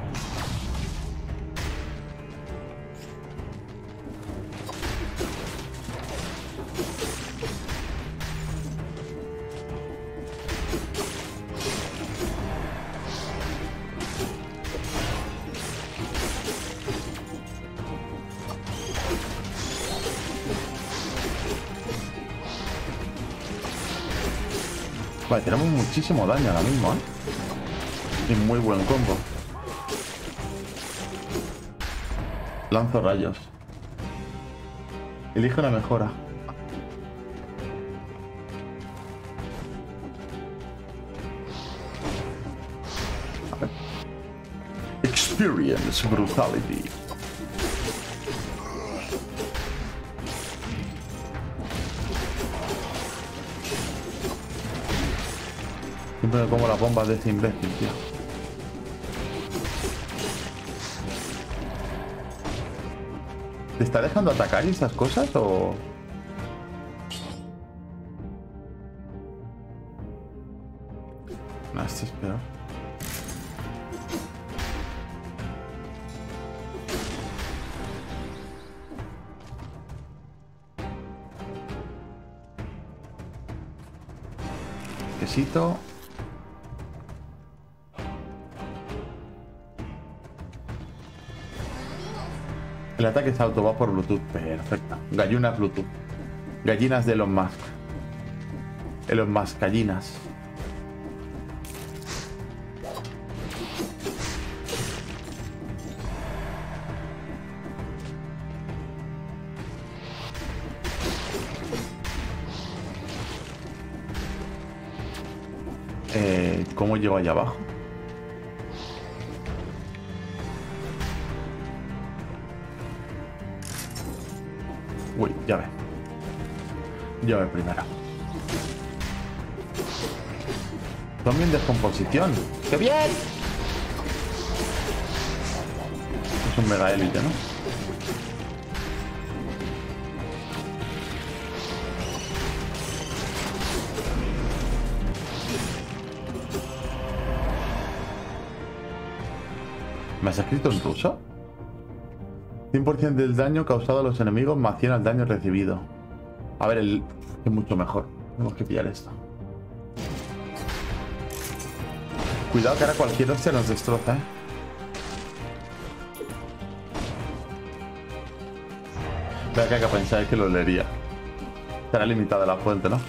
A: Vale, tenemos muchísimo daño ahora mismo, ¿eh? Y muy buen combo. Lanzo rayos. Elige una mejora. Experience brutality. Siempre me como las bombas de este imbécil, tío. ¿Te está dejando atacar y esas cosas o...? No, esto es peor. Quesito. El ataque es auto, va por Bluetooth. Perfecto. Gallinas Bluetooth. Gallinas de Elon Musk. Elon Musk, gallinas. ¿Cómo llego allá abajo? Uy, ya ve. Ya ve primero. Zombie en descomposición. ¡Qué bien! Es un mega élite, ¿no? ¿Me has escrito en ruso? 100% del daño causado a los enemigos más 100 al daño recibido. A ver, es mucho mejor. Tenemos que pillar esto. Cuidado que ahora cualquier hostia nos destroza, ¿eh? Vea que hay que pensar que lo leería. Será limitada la fuente, ¿no?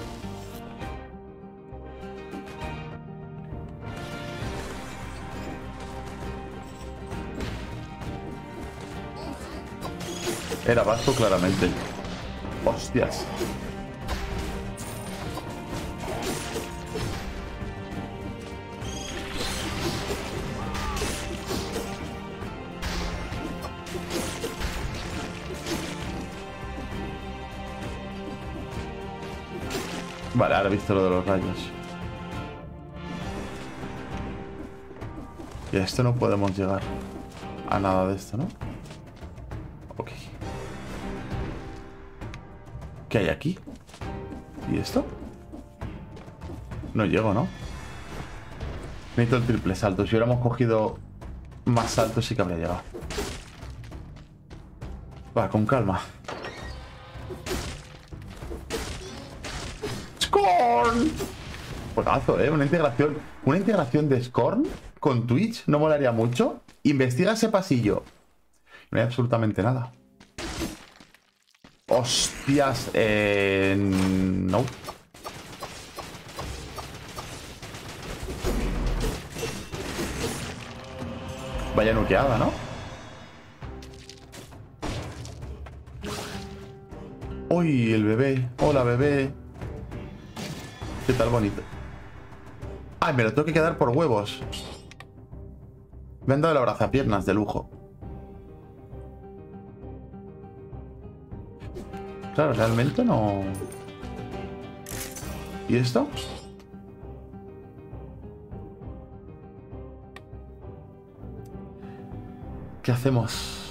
A: Era vasco claramente. Hostias. Vale, ahora he visto lo de los rayos. Y a esto no podemos llegar a nada de esto, ¿no? Ok. ¿Qué hay aquí? ¿Y esto? No llego, ¿no? Necesito el triple salto. Si hubiéramos cogido más saltos sí que habría llegado. Va, con calma. ¡Scorn! Juegazo, ¿eh? Una integración de Scorn con Twitch no molaría mucho. Investiga ese pasillo. No hay absolutamente nada. Hostias, no. Vaya nuqueada, ¿no? Uy, el bebé. Hola, bebé. ¿Qué tal bonito? Ay, me lo tengo que quedar por huevos. Me han dado el abrazapiernas de lujo. Claro, realmente no... ¿Y esto? ¿Qué hacemos?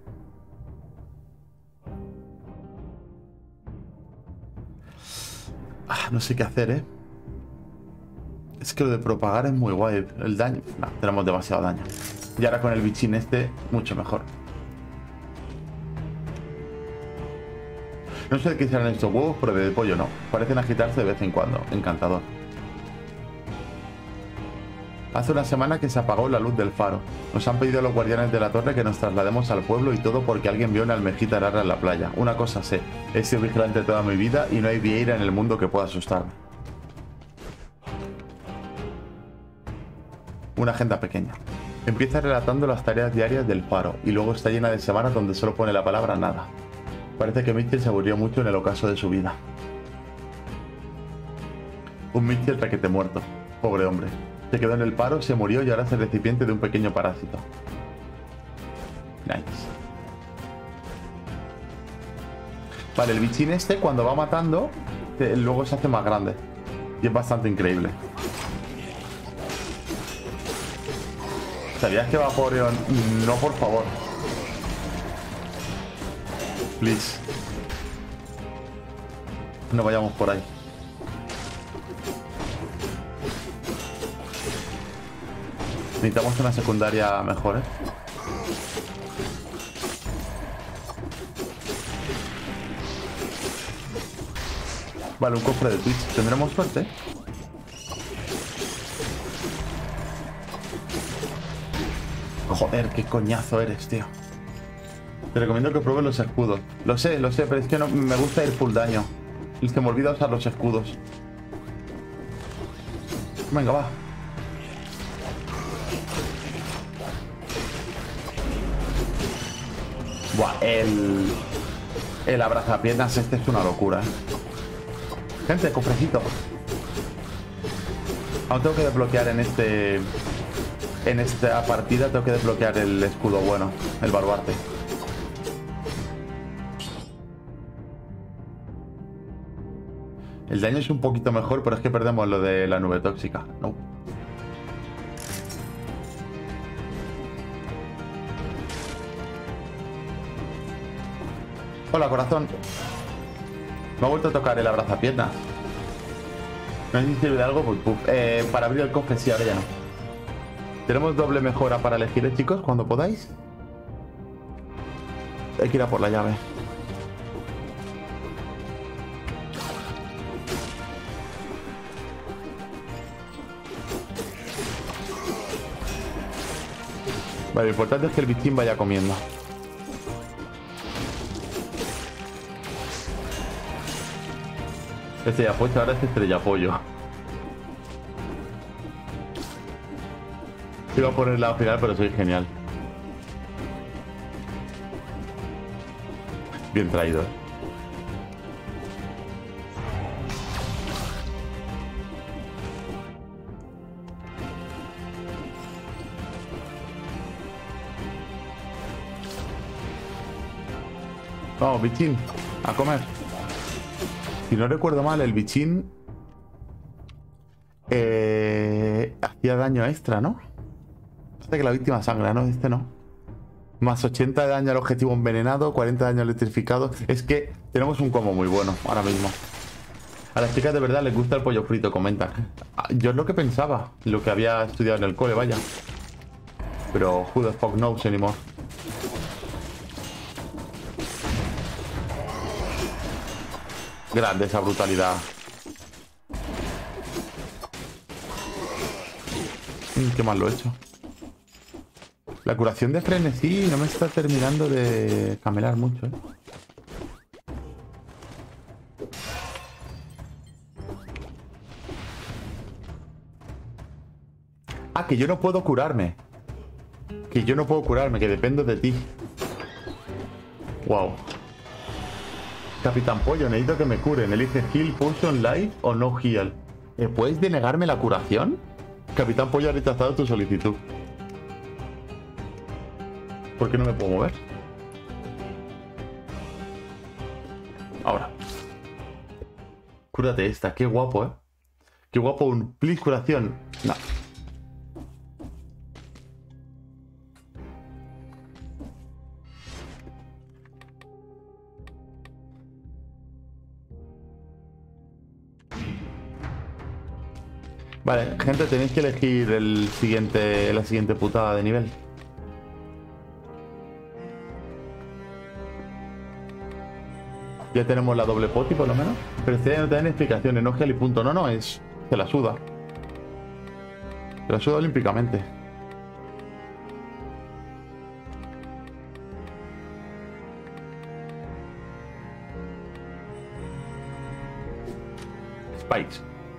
A: No sé qué hacer, ¿eh? Es que lo de propagar es muy guay. El daño... No, tenemos demasiado daño. Y ahora con el bichín este, mucho mejor. No sé qué serán estos huevos, pero de pollo no. Parecen agitarse de vez en cuando. Encantador. Hace una semana que se apagó la luz del faro. Nos han pedido los guardianes de la torre que nos traslademos al pueblo y todo porque alguien vio una almejita rara en la playa. Una cosa sé, he sido vigilante toda mi vida y no hay vieira en el mundo que pueda asustarme. Una agenda pequeña. Empieza relatando las tareas diarias del faro y luego está llena de semanas donde solo pone la palabra nada. Parece que Mitchell se aburrió mucho en el ocaso de su vida. Un Mitchell raquete muerto. Pobre hombre. Se quedó en el paro, se murió y ahora es el recipiente de un pequeño parásito. Nice. Vale, el bichín este cuando va matando, luego se hace más grande. Y es bastante increíble. ¿Sabías que Vaporeon? No, por favor. Please. No vayamos por ahí. Necesitamos una secundaria mejor, ¿eh? Vale, un cofre de Twitch. ¿Tendremos suerte? Joder, qué coñazo eres, tío. Te recomiendo que pruebes los escudos. Lo sé, pero es que no me gusta ir full daño. Y se me olvida usar los escudos. Venga, va. Buah, el abrazapiernas este es una locura, ¿eh? Gente, cofrecito. Aún tengo que desbloquear en esta partida tengo que desbloquear el escudo bueno, el baluarte. El daño es un poquito mejor, pero es que perdemos lo de la nube tóxica. No. Hola, corazón. Me ha vuelto a tocar el abrazapiernas. No sé si sirve de algo, pues, para abrir el cofre sí, ahora ya no. Tenemos doble mejora para elegir, chicos, cuando podáis. Hay que ir a por la llave. Vale, lo importante es que el bichín vaya comiendo. Este ya puesto, ahora es estrella pollo. Iba a ponerla al final, pero soy genial. Bien traído, ¿eh? Vamos, bichín, a comer. Si no recuerdo mal, el bichín hacía daño extra, ¿no? Hasta que la víctima sangra, ¿no? Este no. Más 80 de daño al objetivo envenenado, 40 de daño electrificado. Es que tenemos un combo muy bueno ahora mismo. A las chicas de verdad les gusta el pollo frito, comentan. Yo es lo que pensaba, lo que había estudiado en el cole, vaya. Pero who the fuck knows anymore. Grande esa brutalidad. Qué mal lo he hecho. La curación de frenesí no me está terminando de camelar mucho, ¿eh? Ah, que yo no puedo curarme. Que yo no puedo curarme, que dependo de ti. Wow. Capitán Pollo, necesito que me curen. Elige heal, potion, life o no heal. ¿Puedes denegarme la curación? Capitán Pollo ha rechazado tu solicitud. ¿Por qué no me puedo mover? Ahora. Cúrate esta, qué guapo, ¿eh? Qué guapo un please curación. No. Vale, gente, tenéis que elegir la siguiente putada de nivel. Ya tenemos la doble poti por lo menos. Pero ustedes no te dan explicaciones, no es gel y punto. No, es... Se la suda. Se la suda olímpicamente. Spikes.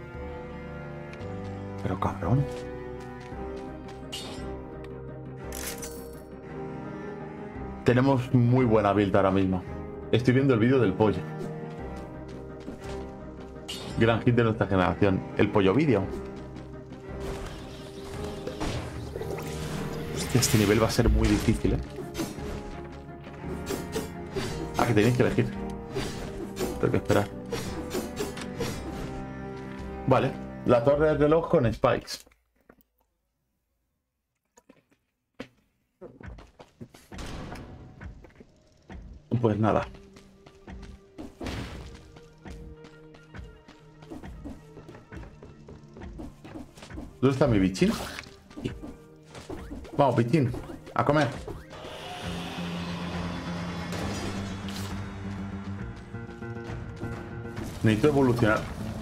A: Pero cabrón. Tenemos muy buena build ahora mismo. Estoy viendo el vídeo del pollo. Gran hit de nuestra generación. El pollo vídeo. Hostia, este nivel va a ser muy difícil, ¿eh? Ah, que tenéis que elegir. Tengo que esperar. Vale, la torre del reloj con spikes. Pues nada. ¿Dónde está mi bichín? Vamos, bichín, a comer. Necesito evolucionar.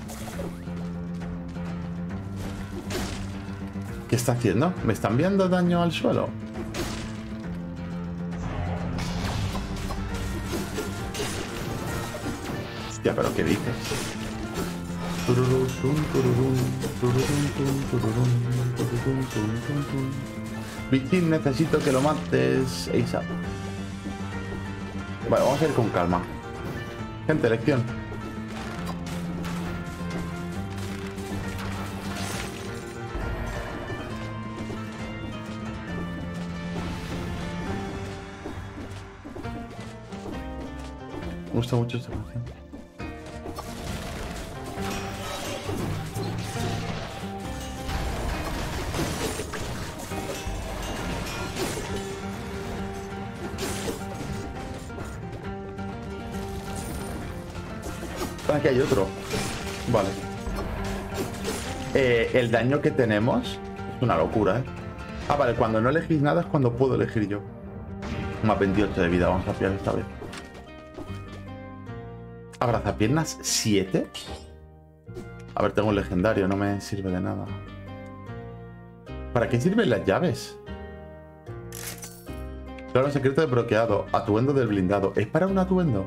A: ¿Qué está haciendo? ¿Me están viendo daño al suelo? Hostia, ¿pero qué dices? Bichín, necesito que lo mates ASAP. Vale, vamos a ir con calma. Gente, lección. Me gusta mucho esta canción. Aquí hay otro. Vale. El daño que tenemos es una locura, ¿eh? Ah, vale, cuando no elegís nada es cuando puedo elegir yo. Más 28 de vida, vamos a pillar esta vez. Abrazapiernas 7. A ver, tengo un legendario, no me sirve de nada. ¿Para qué sirven las llaves? Claro, secreto desbloqueado. Atuendo del blindado. ¿Es para un atuendo?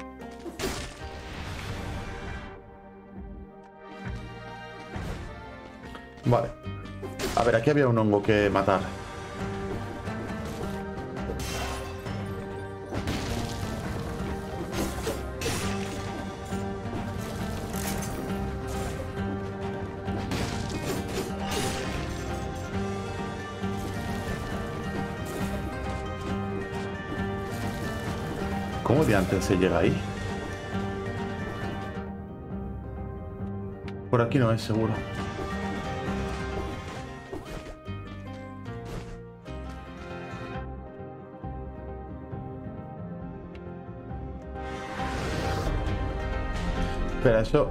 A: Vale. A ver, aquí había un hongo que matar. ¿Cómo de antes se llega ahí? Por aquí no es seguro. Espera, eso...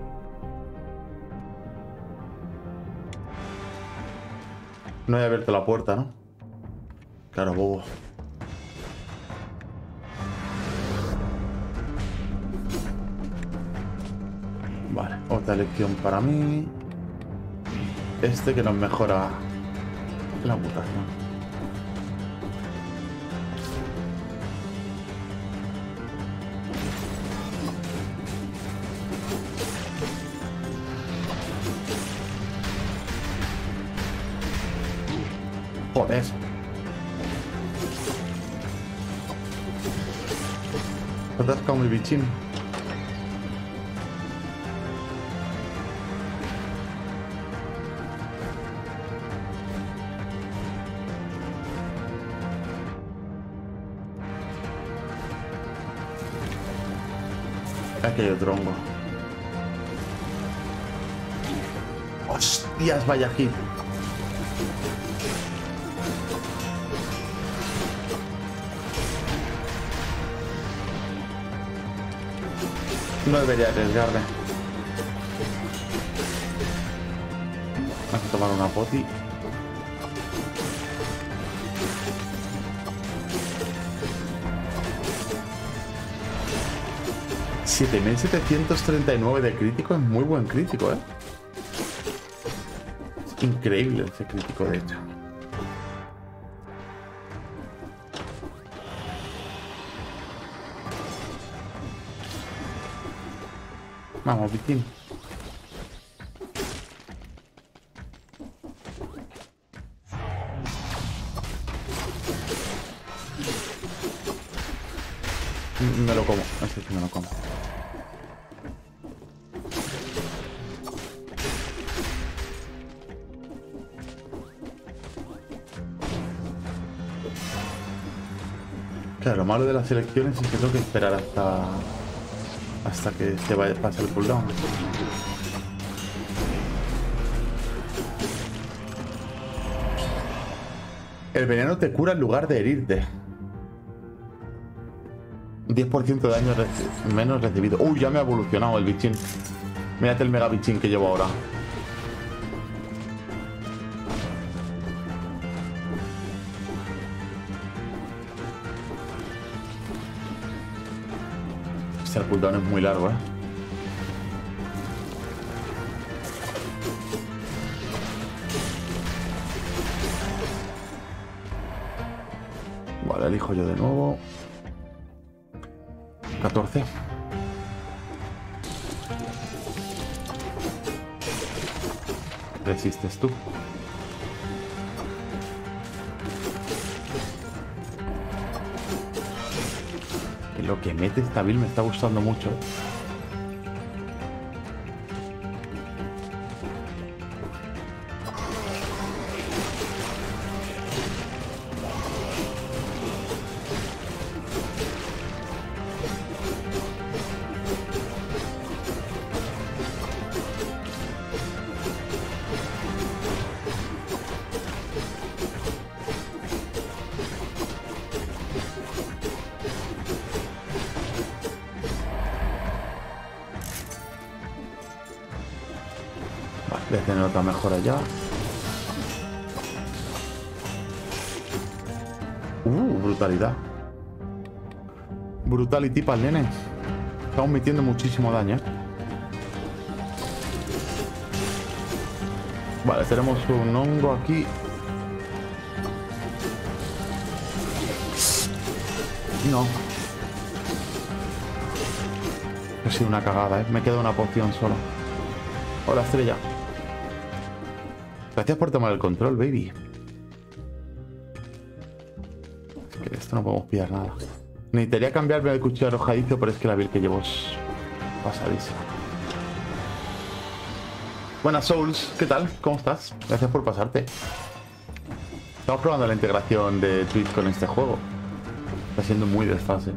A: No he abierto la puerta, ¿no? Claro, bobo. Vale, otra lección para mí. Este que nos mejora la mutación. Joder. ¿Te has atascado mi bichín? Aquí hay otro hongo. ¡Hostias, vaya hit! No debería arriesgarme. Vamos a tomar una poti. $7.739 de crítico es muy buen crítico, ¿eh? Es increíble ese crítico, de hecho. Vamos, Vitín. Me lo como, este sí me lo como. Claro, lo malo de las elecciones es que tengo que esperar hasta que se vaya, pase el cooldown. El veneno te cura en lugar de herirte. 10% de daño menos recibido. Uy, ya me ha evolucionado el bichín. Mírate el mega bichín que llevo ahora. El cooldown es muy largo, Vale, elijo yo de nuevo. 14. Resistes tú. Y lo que mete esta build me está gustando mucho. Voy a tener otra mejora ya. Brutalidad. Brutality para el nene. Estamos metiendo muchísimo daño. Vale, tenemos un hongo aquí. No. Ha sido una cagada, Me queda una poción solo. Hola, estrella. Gracias por tomar el control, baby. Es que de esto no podemos pillar nada. Necesitaría cambiarme el cuchillo arrojadizo, pero es que la build que llevo es pasadísima. Buenas, Souls. ¿Qué tal? ¿Cómo estás? Gracias por pasarte. Estamos probando la integración de Twitch con este juego. Está siendo muy desfase.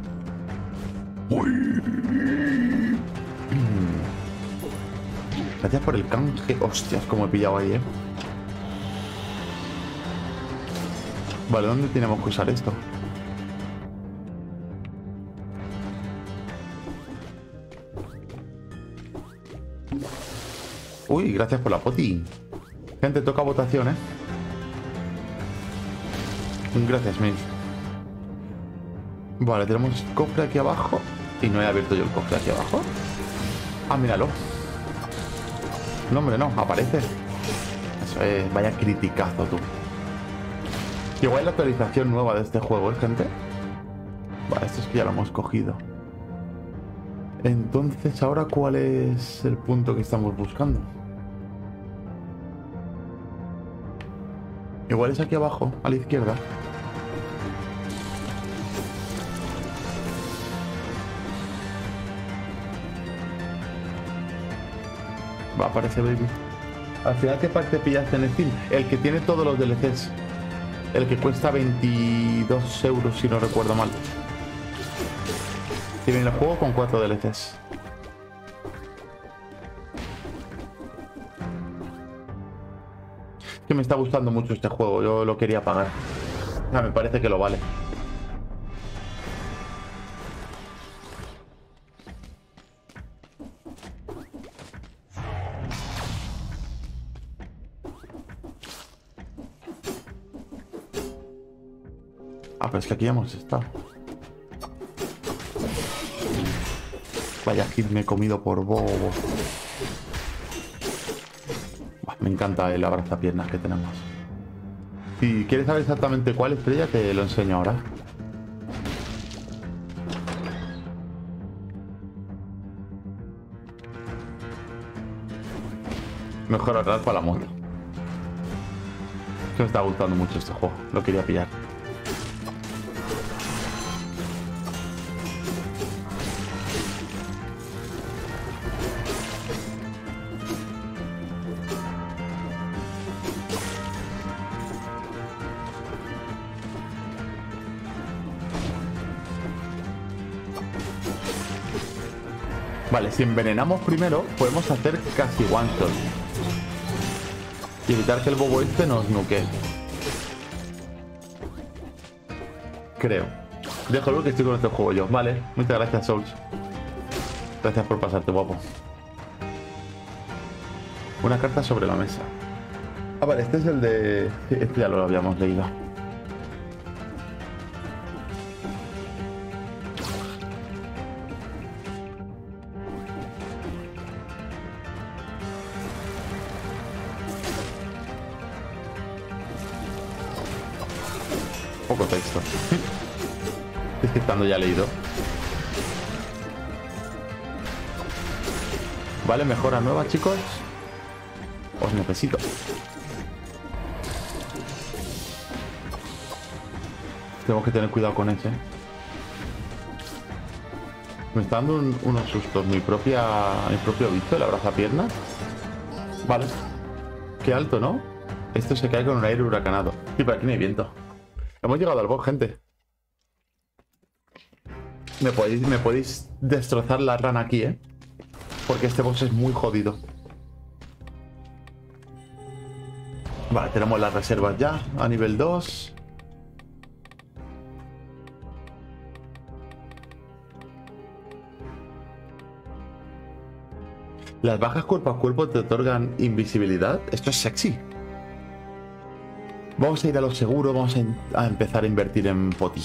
A: Gracias por el canje. Hostias, como he pillado ahí, Vale, ¿dónde tenemos que usar esto? Uy, gracias por la poti. Gente, toca votación, Gracias, Mil. Vale, tenemos cofre aquí abajo. Y no he abierto yo el cofre aquí abajo. Ah, míralo. No, hombre, no, aparece. Eso es, vaya criticazo, tú. Igual es la actualización nueva de este juego, gente? Vale, esto es que ya lo hemos cogido. Entonces, ¿ahora cuál es el punto que estamos buscando? Igual es aquí abajo, a la izquierda. Va, aparece baby. Al final, ¿qué parte pillaste en Steam? El que tiene todos los DLCs. El que cuesta 22 euros, si no recuerdo mal. Tiene el juego con 4 DLCs. Es que me está gustando mucho este juego. Yo lo quería pagar. Ya, me parece que lo vale. Ah, pero es que aquí ya hemos estado. Vaya hit me he comido por bobo. Me encanta el abrazapiernas que tenemos. Si quieres saber exactamente cuál estrella, te lo enseño ahora. Mejor ahorrar para la moto. Me está gustando mucho este juego. Lo quería pillar. Vale, si envenenamos primero, podemos hacer casi one shot. Y evitar que el bobo este nos nuque. Creo. Déjalo que estoy con este juego yo. Vale, muchas gracias, Souls. Gracias por pasarte, guapo. Una carta sobre la mesa. Ah, vale, este es el de... Sí, este ya lo habíamos leído. Poco texto. Es que estando ya leído. Vale, mejora nueva, chicos. Os necesito. Tengo que tener cuidado con ese. Me está dando unos sustos. Mi propio bicho, la abrazapiernas. Vale. Qué alto, ¿no? Esto se cae con un aire huracanado. Y por aquí no hay viento. Hemos llegado al boss, gente. Me podéis destrozar la rana aquí, ¿eh? Porque este boss es muy jodido. Vale, tenemos las reservas ya a nivel 2. Las bajas cuerpo a cuerpo te otorgan invisibilidad. Esto es sexy. Vamos a ir a lo seguro. Vamos a empezar a invertir en poti.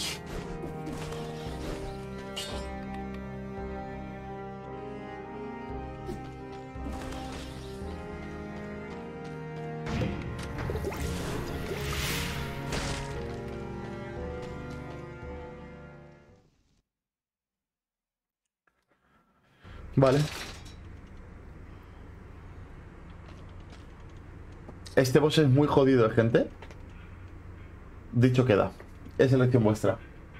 A: Vale. Este boss es muy jodido, gente. Dicho queda. Es elección vuestra.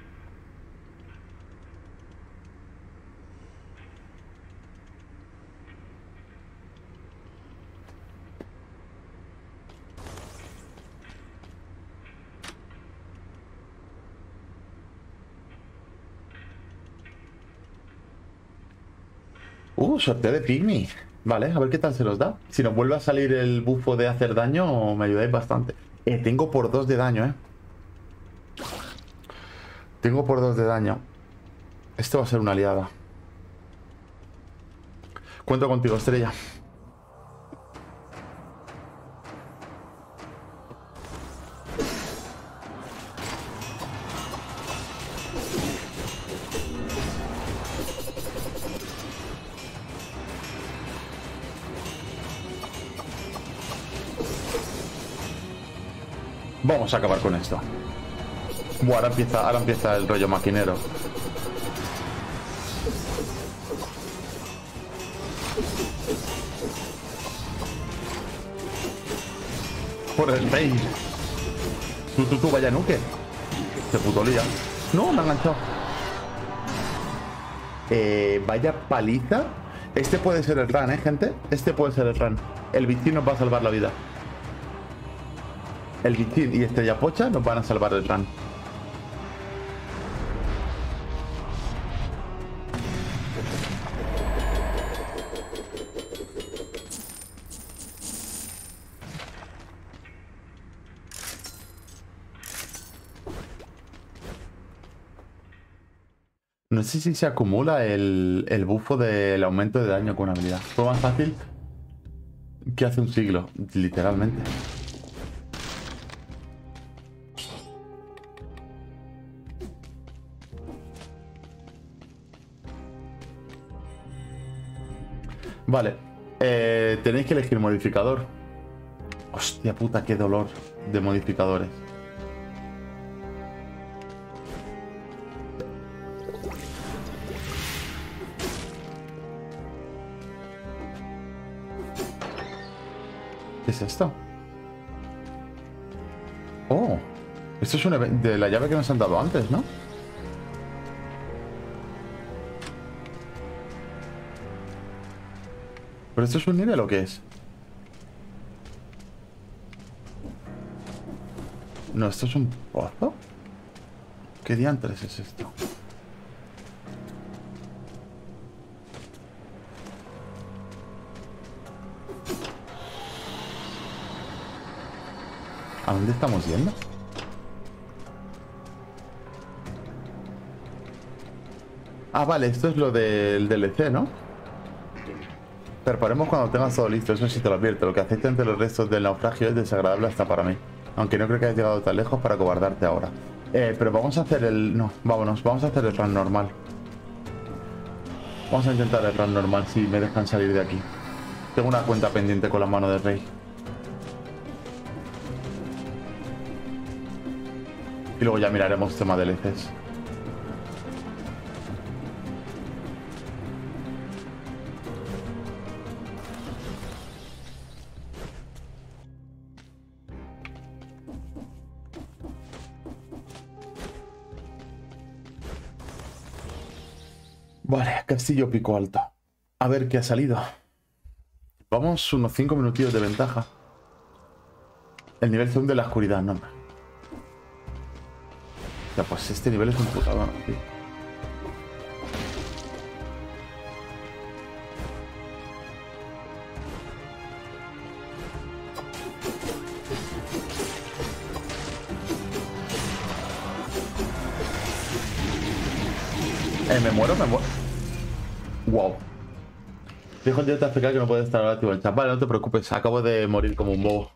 A: Sorteo de Pygmy. Vale, a ver qué tal se los da. Si nos vuelve a salir el bufo de hacer daño, me ayudáis bastante. Tengo por 2 de daño, Tengo por 2 de daño. Esto va a ser una aliada. Cuento contigo, Estrella. Vamos a acabar con esto. Buah, ahora empieza el rollo maquinero. Por el rey. Tú, vaya nuque. Se puto lía. No, me ha enganchado. Vaya paliza. Este puede ser el run, gente. Este puede ser el run. El bichín nos va a salvar la vida. El bichín y Estrella Pocha nos van a salvar el run. No sé si se acumula el bufo del aumento de daño con una habilidad. Fue más fácil que hace un siglo, literalmente. Vale. Tenéis que elegir modificador. Hostia puta, qué dolor de modificadores. ¿Qué es esto? Oh, esto es un evento de la llave que nos han dado antes, ¿no? ¿Pero esto es un nivel o qué es? No, esto es un pozo. ¿Qué diantres es esto? ¿A dónde estamos yendo? Ah, vale, esto es lo del DLC, ¿no? Preparemos cuando tengas todo listo, eso sí te lo advierto. Lo que hacéis entre los restos del naufragio es desagradable hasta para mí. Aunque no creo que hayas llegado tan lejos para cobardarte ahora. Pero vamos a hacer el... No, vámonos, vamos a hacer el run normal. Vamos a intentar el run normal si me dejan salir de aquí. Tengo una cuenta pendiente con la mano del rey. Y luego ya miraremos tema DLCs. Vale, Castillo Pico Alto. A ver qué ha salido. Vamos unos 5 minutillos de ventaja. El nivel zoom de la oscuridad, no. Ya, pues este nivel es un putado, ¿no, tío? Me muero, me muero. Wow. Dijo el directo AFK que no puede estar ahora activo el chat. Vale, no te preocupes, acabo de morir como un bobo.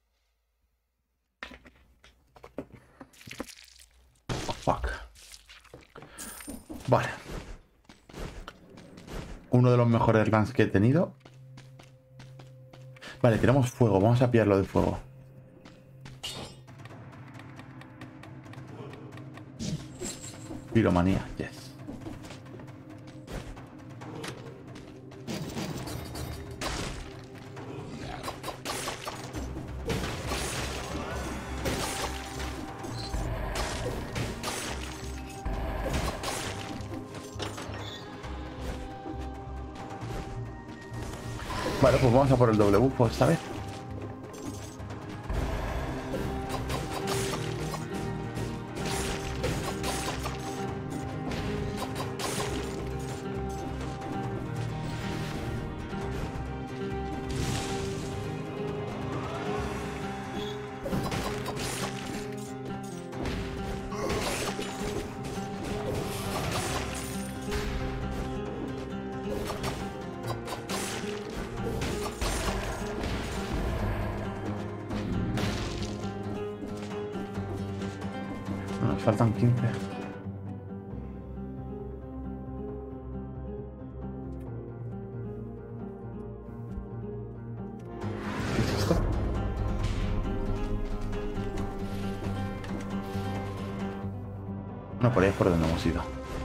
A: Oh, fuck. Vale. Uno de los mejores runs que he tenido. Vale, tenemos fuego, vamos a pillarlo de fuego. Piromanía, yes. Vale, pues vamos a por el doble bufo esta vez. Nos faltan 15. ¿Qué es esto? No, por ahí es por donde hemos ido.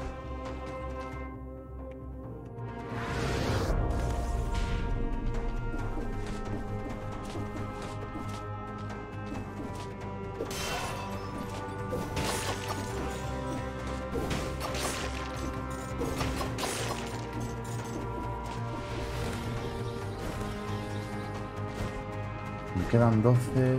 A: Me quedan 12.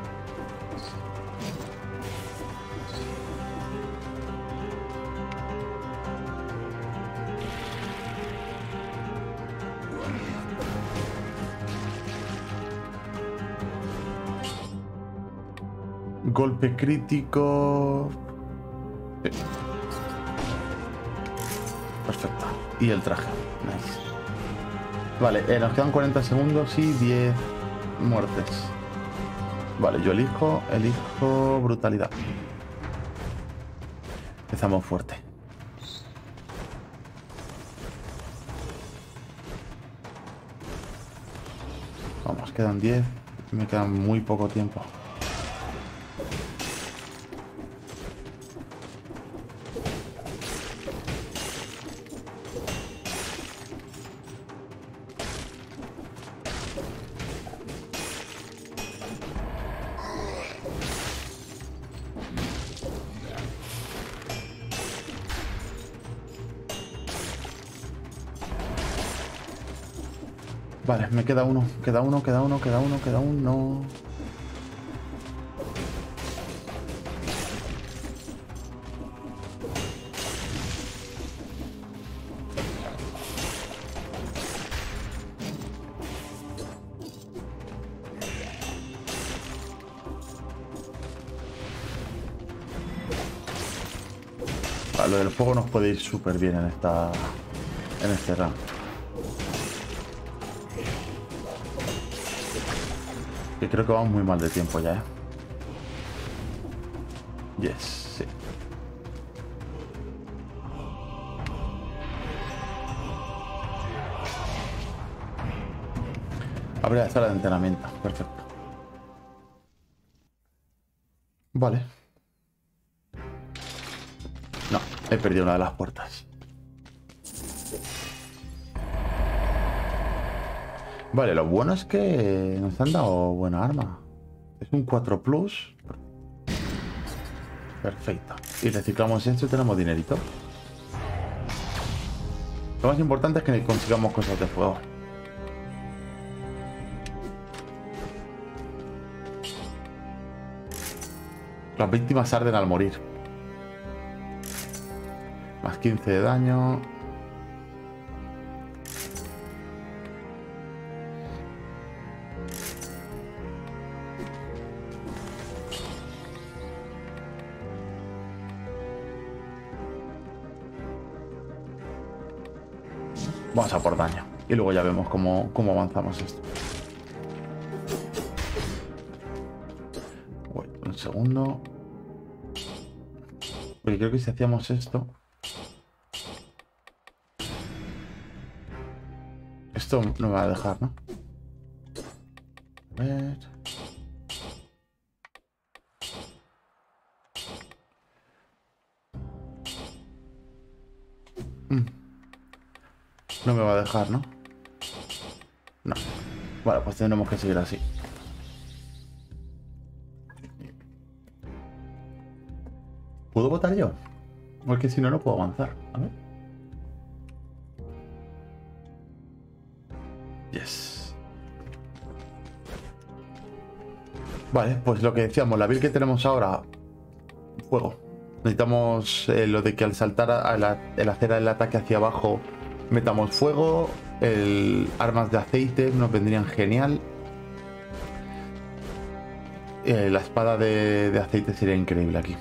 A: Golpe crítico. Sí. Perfecto. Y el traje. Nice. Vale, nos quedan 40 segundos y 10 muertes. Vale, yo elijo brutalidad. Empezamos fuerte. Vamos, quedan 10. Me queda muy poco tiempo. Vale, me queda uno, queda uno. Vale, lo del fuego nos puede ir súper bien en este run. Que creo que vamos muy mal de tiempo ya, ¿eh? Yes, sí. Abre la sala de entrenamiento. Perfecto. Vale. No, he perdido una de las puertas. Vale, lo bueno es que nos han dado buena arma. Es un 4 plus. Perfecto. Y reciclamos esto y tenemos dinerito. Lo más importante es que consigamos cosas de fuego. Las víctimas arden al morir. Más 15 de daño. Vamos a por daño. Y luego ya vemos cómo avanzamos esto. Uy, un segundo. Porque creo que si hacíamos esto... Esto no me va a dejar, ¿no? A ver... No me va a dejar, ¿no? No. Bueno, pues tendremos que seguir así. ¿Puedo votar yo? Porque si no, no puedo avanzar. A ver. Yes. Vale, pues lo que decíamos, la build que tenemos ahora... Fuego. Necesitamos lo de que al saltar el hacer el ataque hacia abajo metamos fuego. Armas de aceite nos vendrían genial. La espada de aceite sería increíble aquí.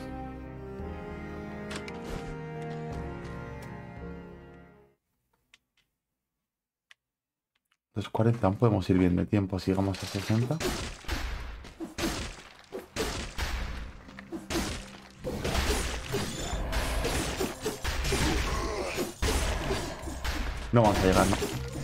A: Los 40 aún podemos ir bien de tiempo si llegamos a 60. No vamos a llegar, ¿no?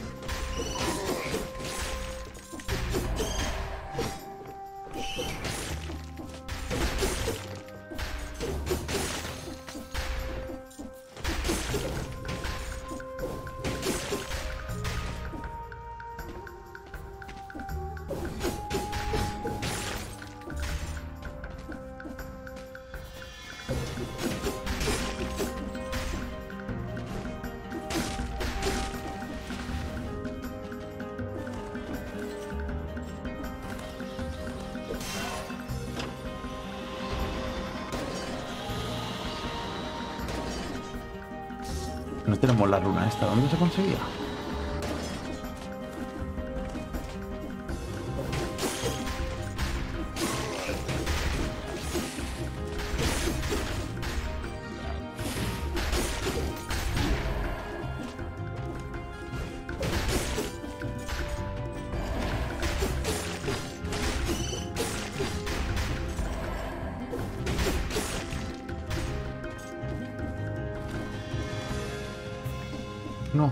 A: No tenemos la runa esta. ¿Dónde se conseguía? No.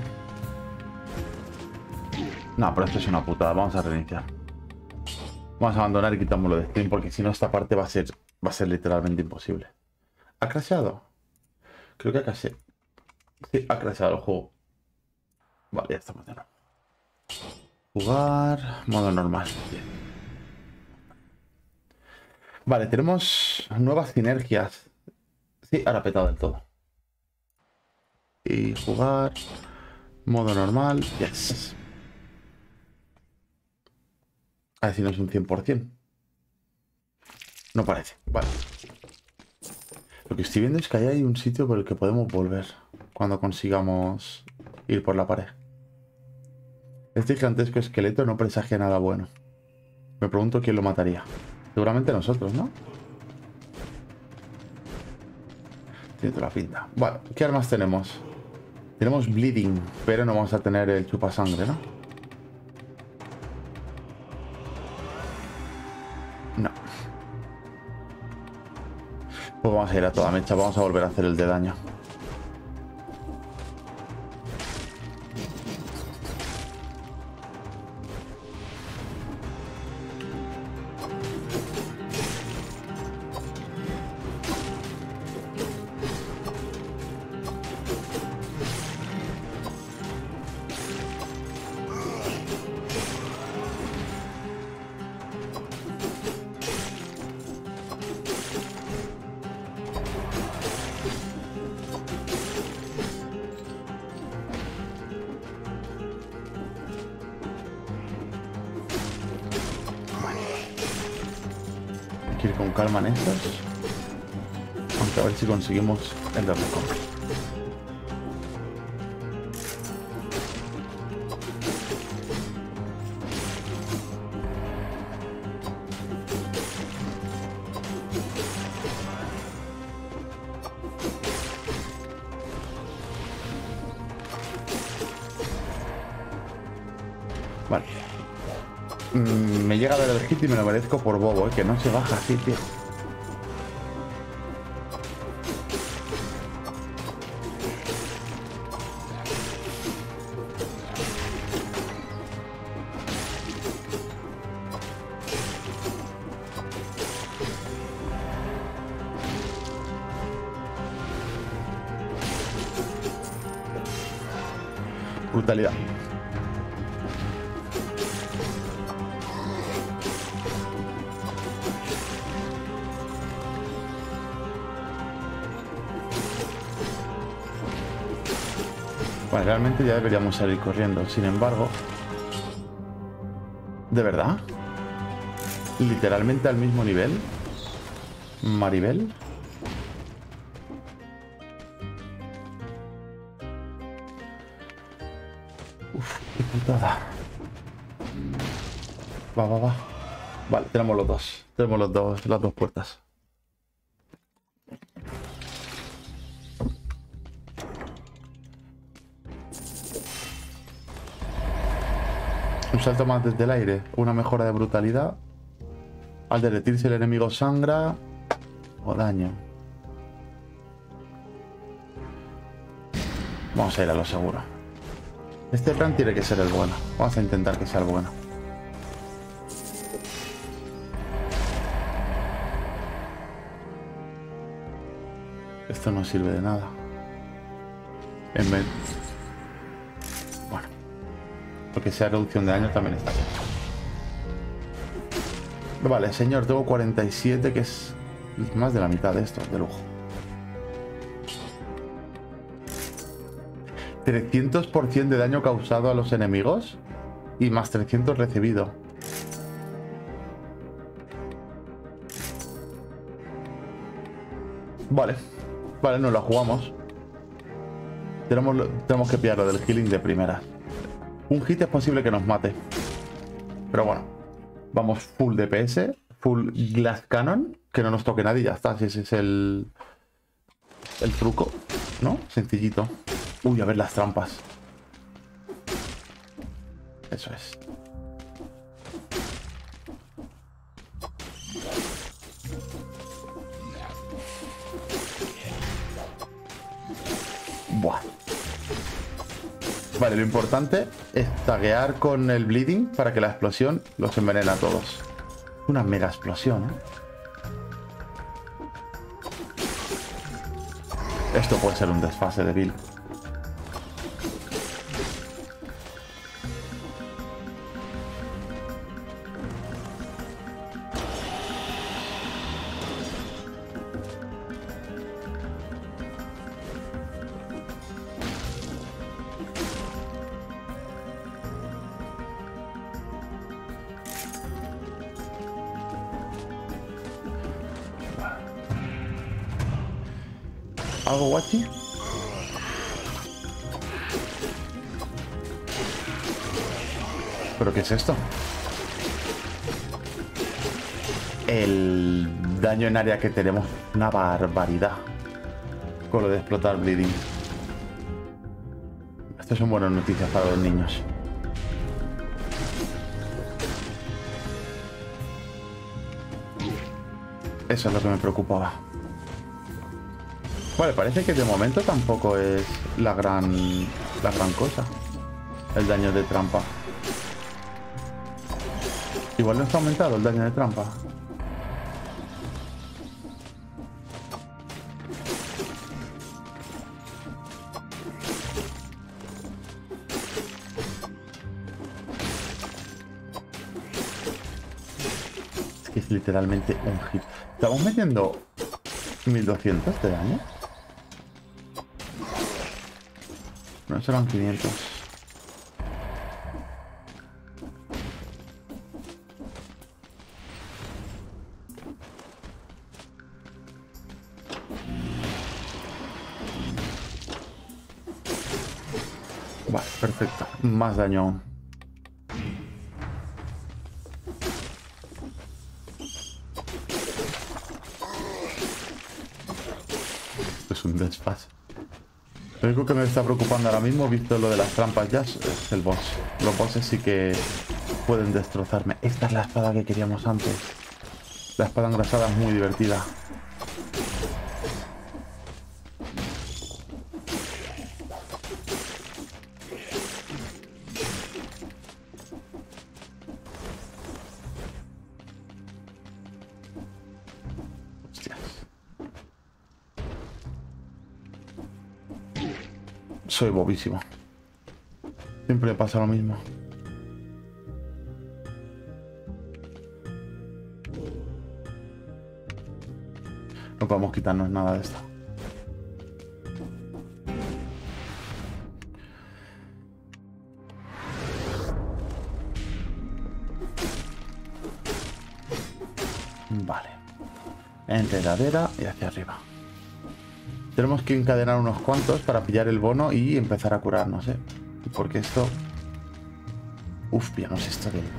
A: No, pero esto es una putada. Vamos a reiniciar. Vamos a abandonar y quitámoslo de Steam porque si no esta parte va a ser literalmente imposible. ¿Ha crasheado? Creo que ha crasheado. Sí, ha crasheado el juego. Vale, ya estamos de nuevo. Jugar. Modo normal. Bien. Vale, tenemos nuevas sinergias. Sí, ahora ha petado del todo. Y jugar. Modo normal. Yes. A ver si no es un 100%. No parece. Vale. Lo que estoy viendo es que ahí hay un sitio por el que podemos volver cuando consigamos ir por la pared. Este gigantesco esqueleto no presagia nada bueno. Me pregunto quién lo mataría. Seguramente nosotros, ¿no? Tiene toda la pinta. Vale, ¿qué armas tenemos? Tenemos Bleeding, pero no vamos a tener el chupasangre, ¿no? No. Pues vamos a ir a toda mecha. Vamos a volver a hacer el de daño. Hay que ir con calma en estos. Aunque a ver si conseguimos el doble combo. Vale. Me llega a dar el hit y me lo merezco por bobo, que no se baja así, tío. Brutalidad. Vale, realmente ya deberíamos salir corriendo. Sin embargo... ¿De verdad? ¿Literalmente al mismo nivel? ¿Maribel? Uf, qué putada. Va. Vale, tenemos los dos. Tenemos las dos puertas. Un salto más desde el aire. Una mejora de brutalidad. Al derretirse el enemigo sangra. O daño. Vamos a ir a lo seguro. Este plan tiene que ser el bueno. Vamos a intentar que sea el bueno. Esto no sirve de nada. En vez... Bueno. Lo que sea reducción de daño también está bien. Vale, señor, tengo 47, que es más de la mitad de esto, de lujo. 300% de daño causado a los enemigos y más 300 recibido. Vale, nos la jugamos. Tenemos que pillarlo del healing de primera. Un hit es posible que nos mate. Pero bueno, vamos full DPS, full Glass Cannon, que no nos toque nadie y ya está. Si ese es el truco, ¿no? Sencillito. Uy, a ver las trampas. Eso es. Buah. Vale, lo importante es taguear con el bleeding para que la explosión los envenene a todos. Una mega explosión, ¿eh? Esto puede ser un desfase de build. ¿Algo guachi? ¿Pero qué es esto? El daño en área que tenemos, una barbaridad. con lo de explotar bleeding. Estas son buenas noticias para los niños. Eso es lo que me preocupaba. Vale, parece que de momento tampoco es la gran cosa el daño de trampa. Igual no está aumentado el daño de trampa. Es que es literalmente un hit. Estamos metiendo 1200 de daño. No serán 500. Vale, perfecto. Más daño aún. Esto es un desfase. Lo único que me está preocupando ahora mismo, visto lo de las trampas ya, es el boss. Los bosses sí que pueden destrozarme. Esta es la espada que queríamos antes. La espada engrasada es muy divertida. Soy bobísimo. Siempre pasa lo mismo. No podemos quitarnos nada de esto. Vale. Enredadera y hacia arriba. Tenemos que encadenar unos cuantos para pillar el bono y empezar a curarnos, ¿eh? Porque esto... Uf, pillamos esto del...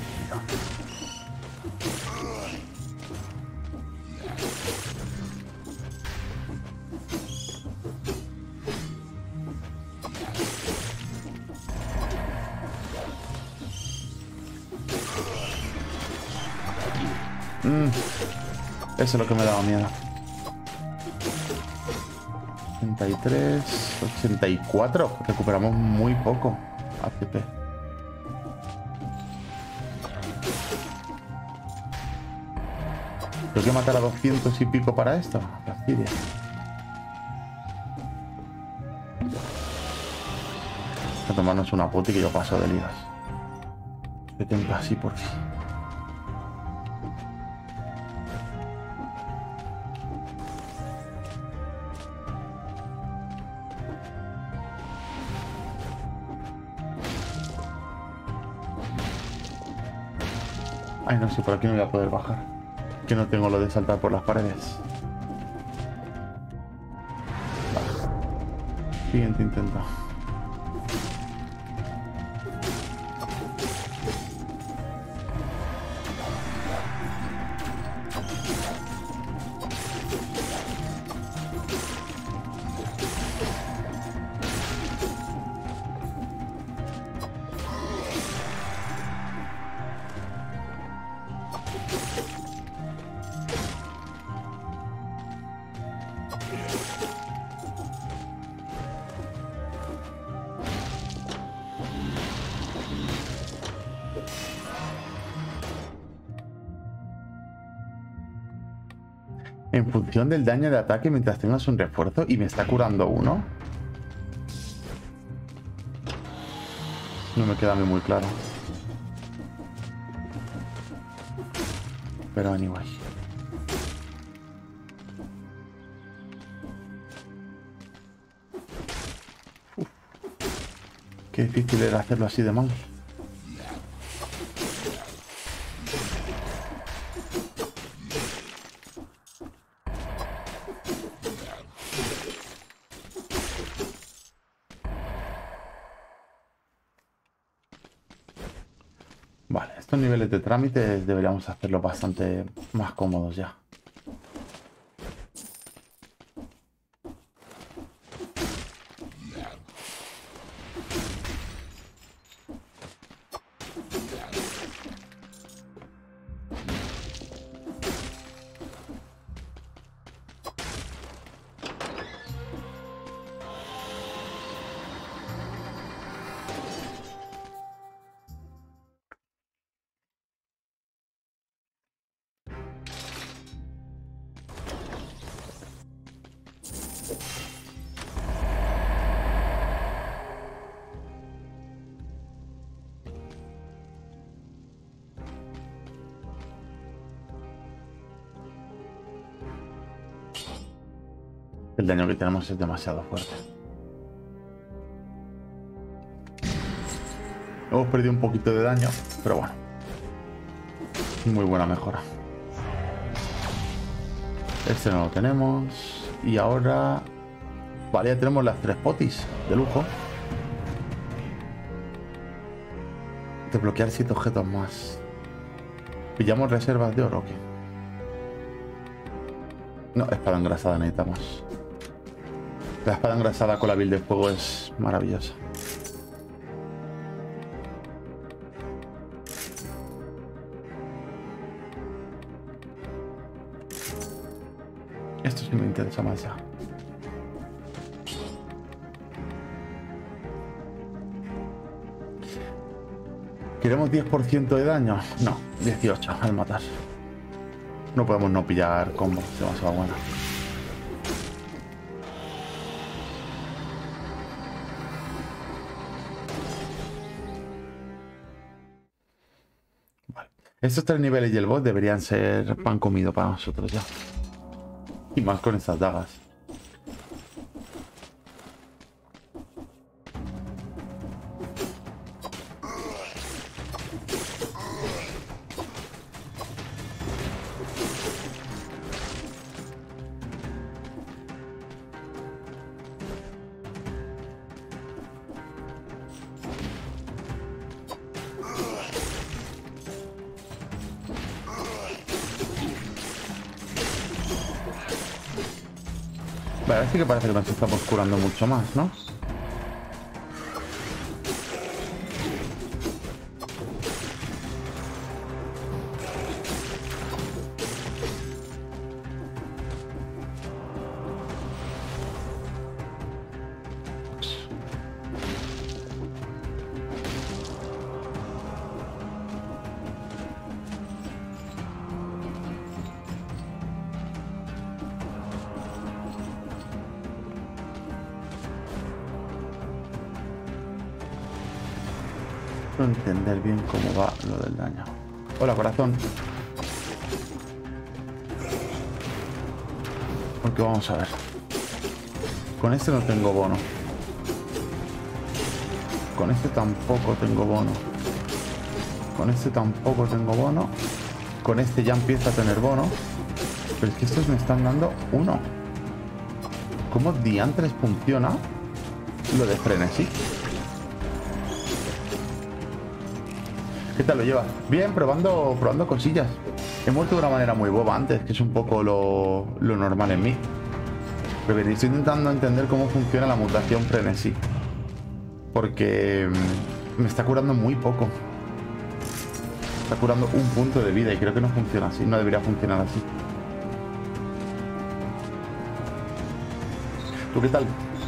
A: Eso es lo que me daba miedo. 83, 84. Recuperamos muy poco ACP. Tengo que matar a 200 y pico para esto. Fastidia. Voy a tomarnos una puta y que yo paso de ligas. 70 así por fin. Ay, no sé, por aquí no voy a poder bajar. Que no tengo lo de saltar por las paredes. Vale. Siguiente intento. En función del daño de ataque mientras tengas un refuerzo y me está curando uno. No me queda a mí muy claro. Pero anyway. Uf. Qué difícil era hacerlo así de mal. Vale, estos niveles de trámite deberíamos hacerlos bastante más cómodos ya. El daño que tenemos es demasiado fuerte. Hemos perdido un poquito de daño, pero bueno. Muy buena mejora. Este no lo tenemos. Y ahora... Vale, ya tenemos las 3 potis. De lujo. Desbloquear 7 objetos más. ¿Pillamos reservas de oro o qué? No, espada engrasada necesitamos. La espada engrasada con la build de fuego es maravillosa. Esto sí me interesa más ya. ¿Queremos 10% de daño? No, 18 al matar. No podemos no pillar combos, demasiado buena. Vale. Estos 3 niveles y el boss deberían ser pan comido para nosotros ya. Y más con estas dagas. Vale, sí que parece que nos estamos curando mucho más, ¿no? No entender bien cómo va lo del daño. Hola, corazón. Porque vamos a ver. Con este no tengo bono. Con este tampoco tengo bono. Con este tampoco tengo bono. Con este ya empieza a tener bono. Pero es que estos me están dando 1. ¿Cómo diantres funciona lo de frenesí? ¿Qué tal lo llevas? Bien, probando cosillas. He muerto de una manera muy boba antes, que es un poco lo normal en mí. Pero estoy intentando entender cómo funciona la mutación frenesí. Porque me está curando muy poco. Está curando un punto de vida y creo que no funciona así. No debería funcionar así. ¿Tú qué tal?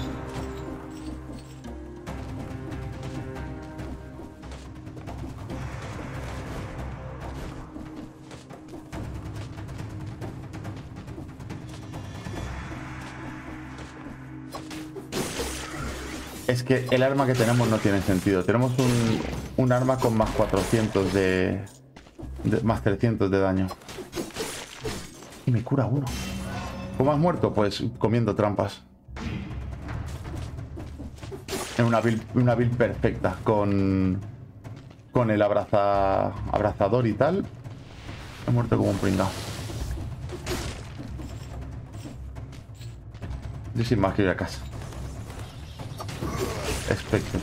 A: Es que el arma que tenemos no tiene sentido. Tenemos un arma con más 400 más 300 de daño. Y me cura 1. ¿Cómo has muerto? Pues comiendo trampas. En una build perfecta. Con el abrazador y tal. He muerto como un pringao. Yo sin más que ir a casa. Espectro.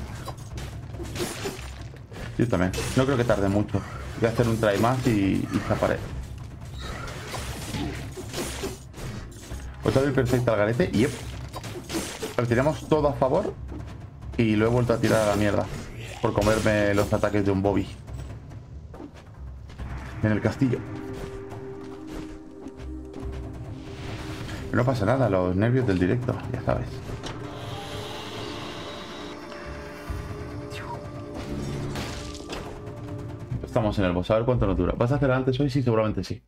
A: Yo también. No creo que tarde mucho. Voy a hacer un try más y zaparé. Otra vez perfecta al garete. Y pero tenemos todo a favor. Y lo he vuelto a tirar a la mierda. Por comerme los ataques de un Bobby. En el castillo. Pero no pasa nada, los nervios del directo, ya sabes. Estamos en el boss, a ver cuánto nos dura. ¿Vas a hacer antes hoy? Sí, seguramente sí.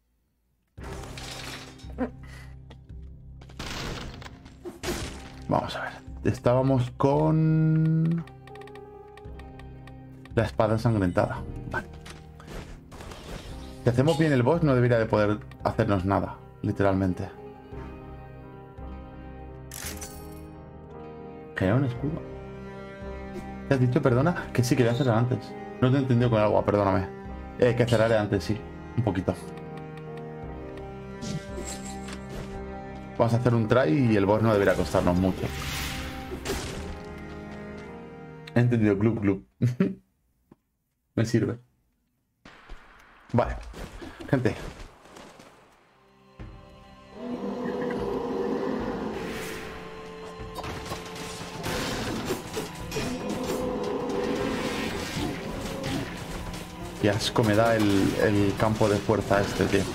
A: Vamos a ver. Estábamos con... la espada ensangrentada. Vale. Si hacemos bien el boss no debería de poder hacernos nada, literalmente. Genera un escudo. ¿Te has dicho, perdona? Que sí, quería cerrar antes. No te he entendido con el agua, perdóname. Que cerraré antes, sí. Un poquito. Vamos a hacer un try y el boss no debería costarnos mucho. He entendido, club, club. Me sirve. Vale. Gente. Qué asco me da el campo de fuerza este, tío.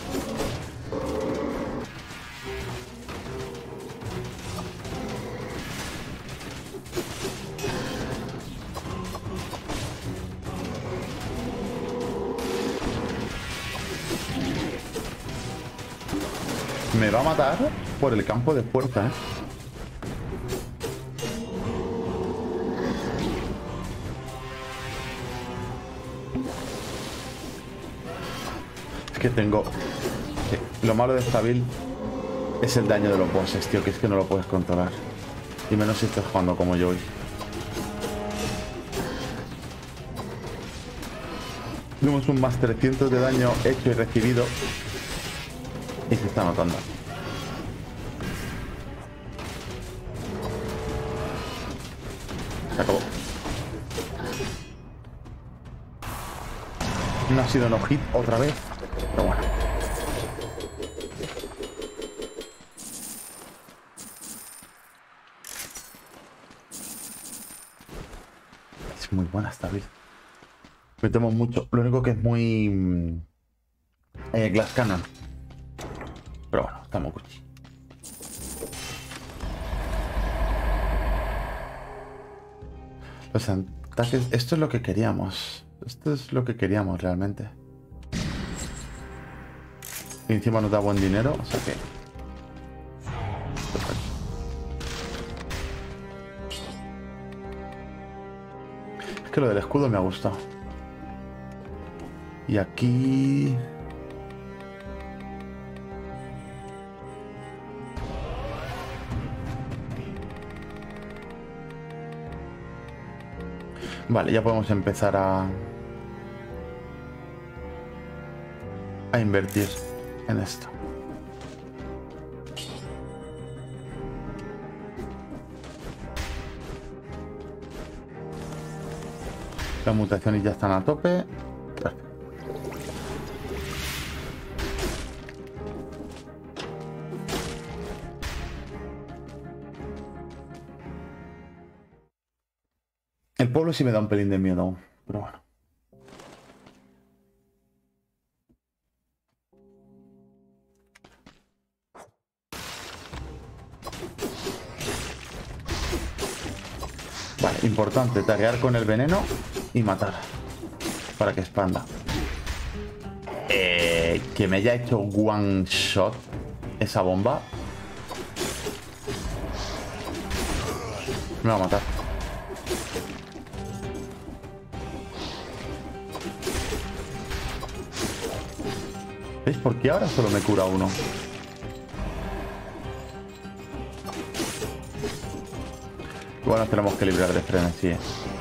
A: Me va a matar por el campo de fuerza, ¿eh? Es que tengo... Lo malo de esta build es el daño de los bosses, tío, que es que no lo puedes controlar. Y menos si estás jugando como yo hoy. Tenemos un más 300 de daño hecho y recibido. Y se está notando. Se acabó. No ha sido no hit otra vez. Pero bueno. Es muy buena esta build. Me temo mucho. Lo único que es muy... Glass Cannon. Pero bueno, estamos Gucci. Los ataques... Esto es lo que queríamos. Esto es lo que queríamos realmente. Y encima nos da buen dinero, o sea que... Perfecto. Es que lo del escudo me ha gustado. Y aquí... Vale, ya podemos empezar a invertir en esto. Las mutaciones ya están a tope. Perfecto. El pueblo sí me da un pelín de miedo aún, pero bueno. Vale, importante, taguear con el veneno y matar. Para que expanda. Que me haya hecho one shot esa bomba. Me va a matar. ¿Veis por qué ahora solo me cura uno? Igual nos tenemos que librar de frenesí.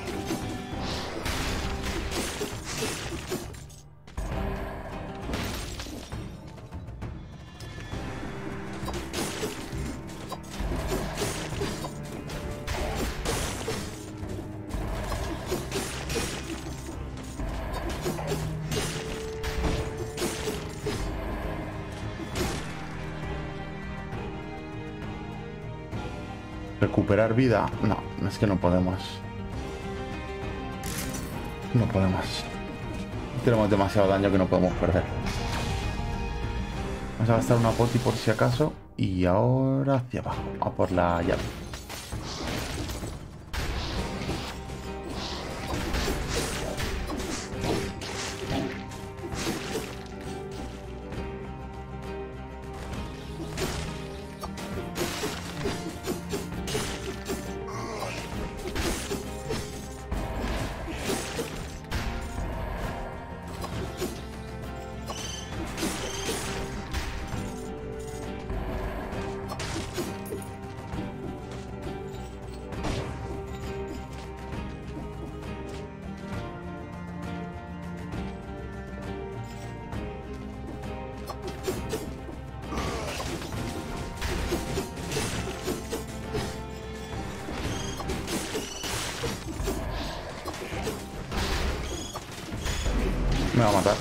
A: ¿Recuperar vida? No, es que no podemos. No podemos. Tenemos demasiado daño que no podemos perder. Vamos a gastar una poti por si acaso. Y ahora hacia abajo. A por la llave. Me va a matar.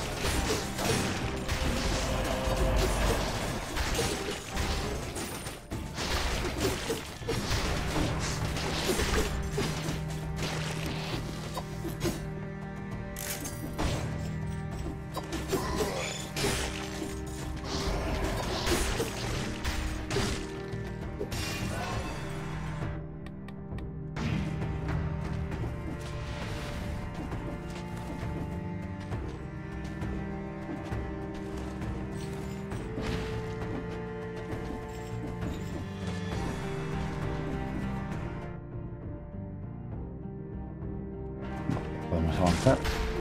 A: Podemos avanzar.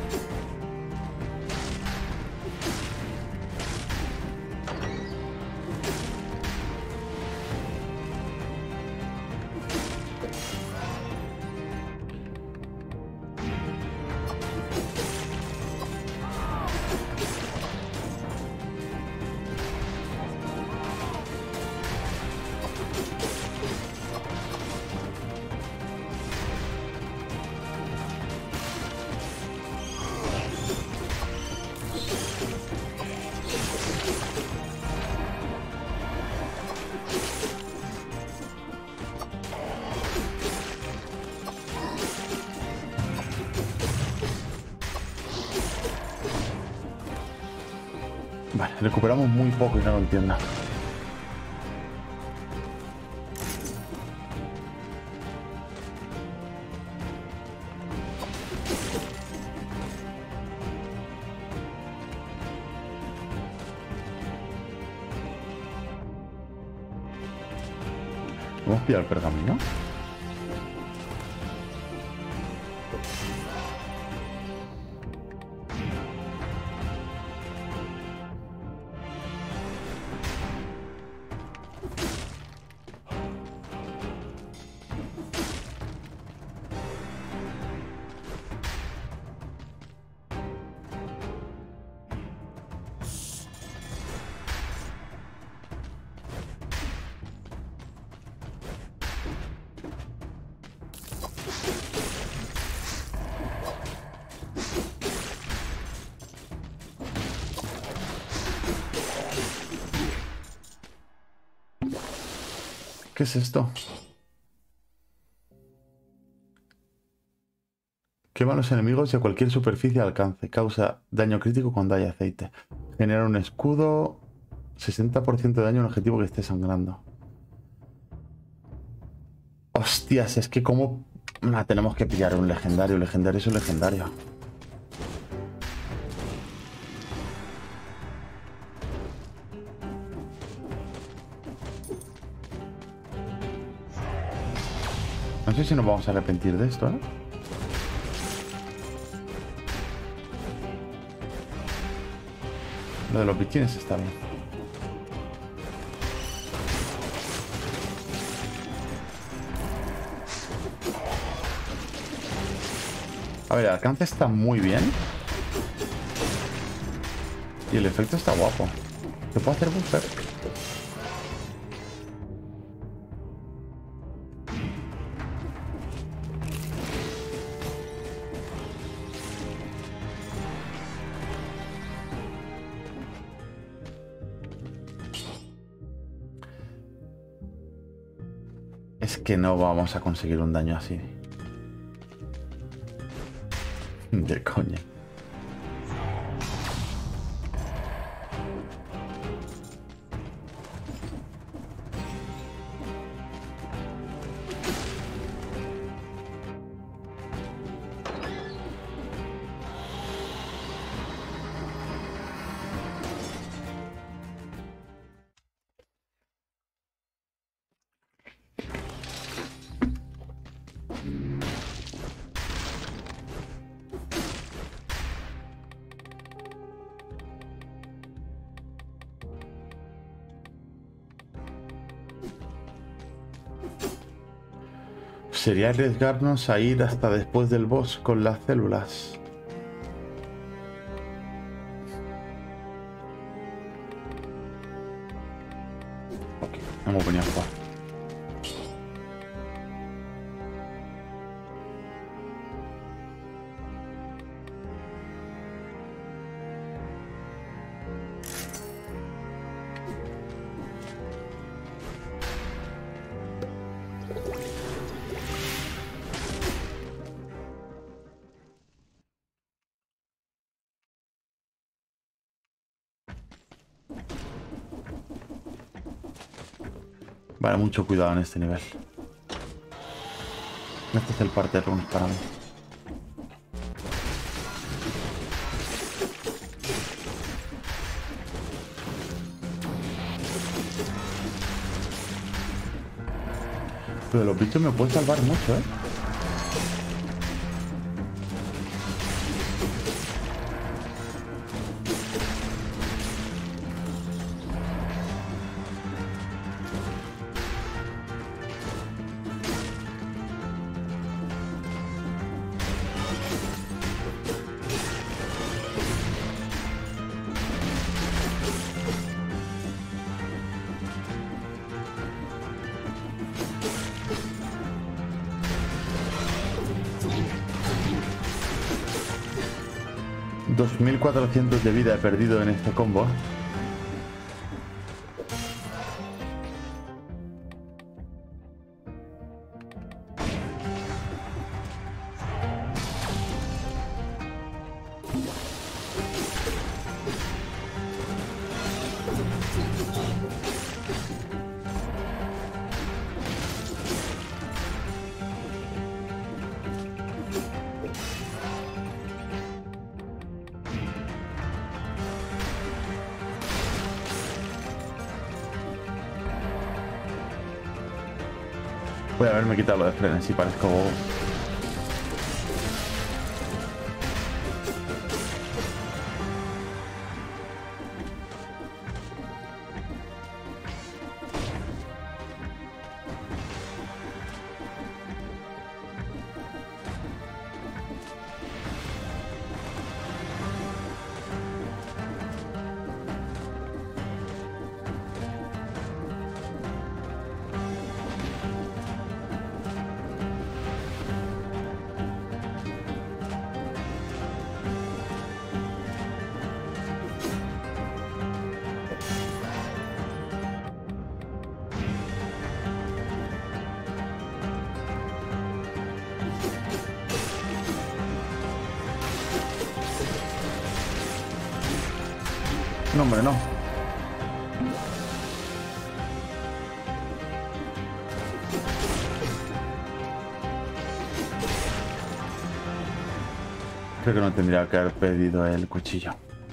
A: Vale, recuperamos muy poco y no lo entiendo. ¿Hemos pillado el pergamino? ¿Qué es esto? Quema a los enemigos y a cualquier superficie de alcance. Causa daño crítico cuando hay aceite. Genera un escudo. 60% de daño a un objetivo que esté sangrando. Hostias, es que como... tenemos que pillar un legendario. Legendario es un legendario. No sé si nos vamos a arrepentir de esto, ¿eh? Lo de los bichines está bien. A ver, el alcance está muy bien. Y el efecto está guapo. ¿Se puede hacer buffer? Es que no vamos a conseguir un daño así. De coña. Sería arriesgarnos a ir hasta después del boss con las células. Ok, hemos venido a jugar. Vale, mucho cuidado en este nivel. Este es el parte de runes para mí. Pero de los bichos me puede salvar mucho, ¿eh? $2400 de vida he perdido en este combo. Voy a haberme quitado lo de frenes y parezco bobo. No, hombre, no. Creo que no tendría que haber pedido el cuchillo.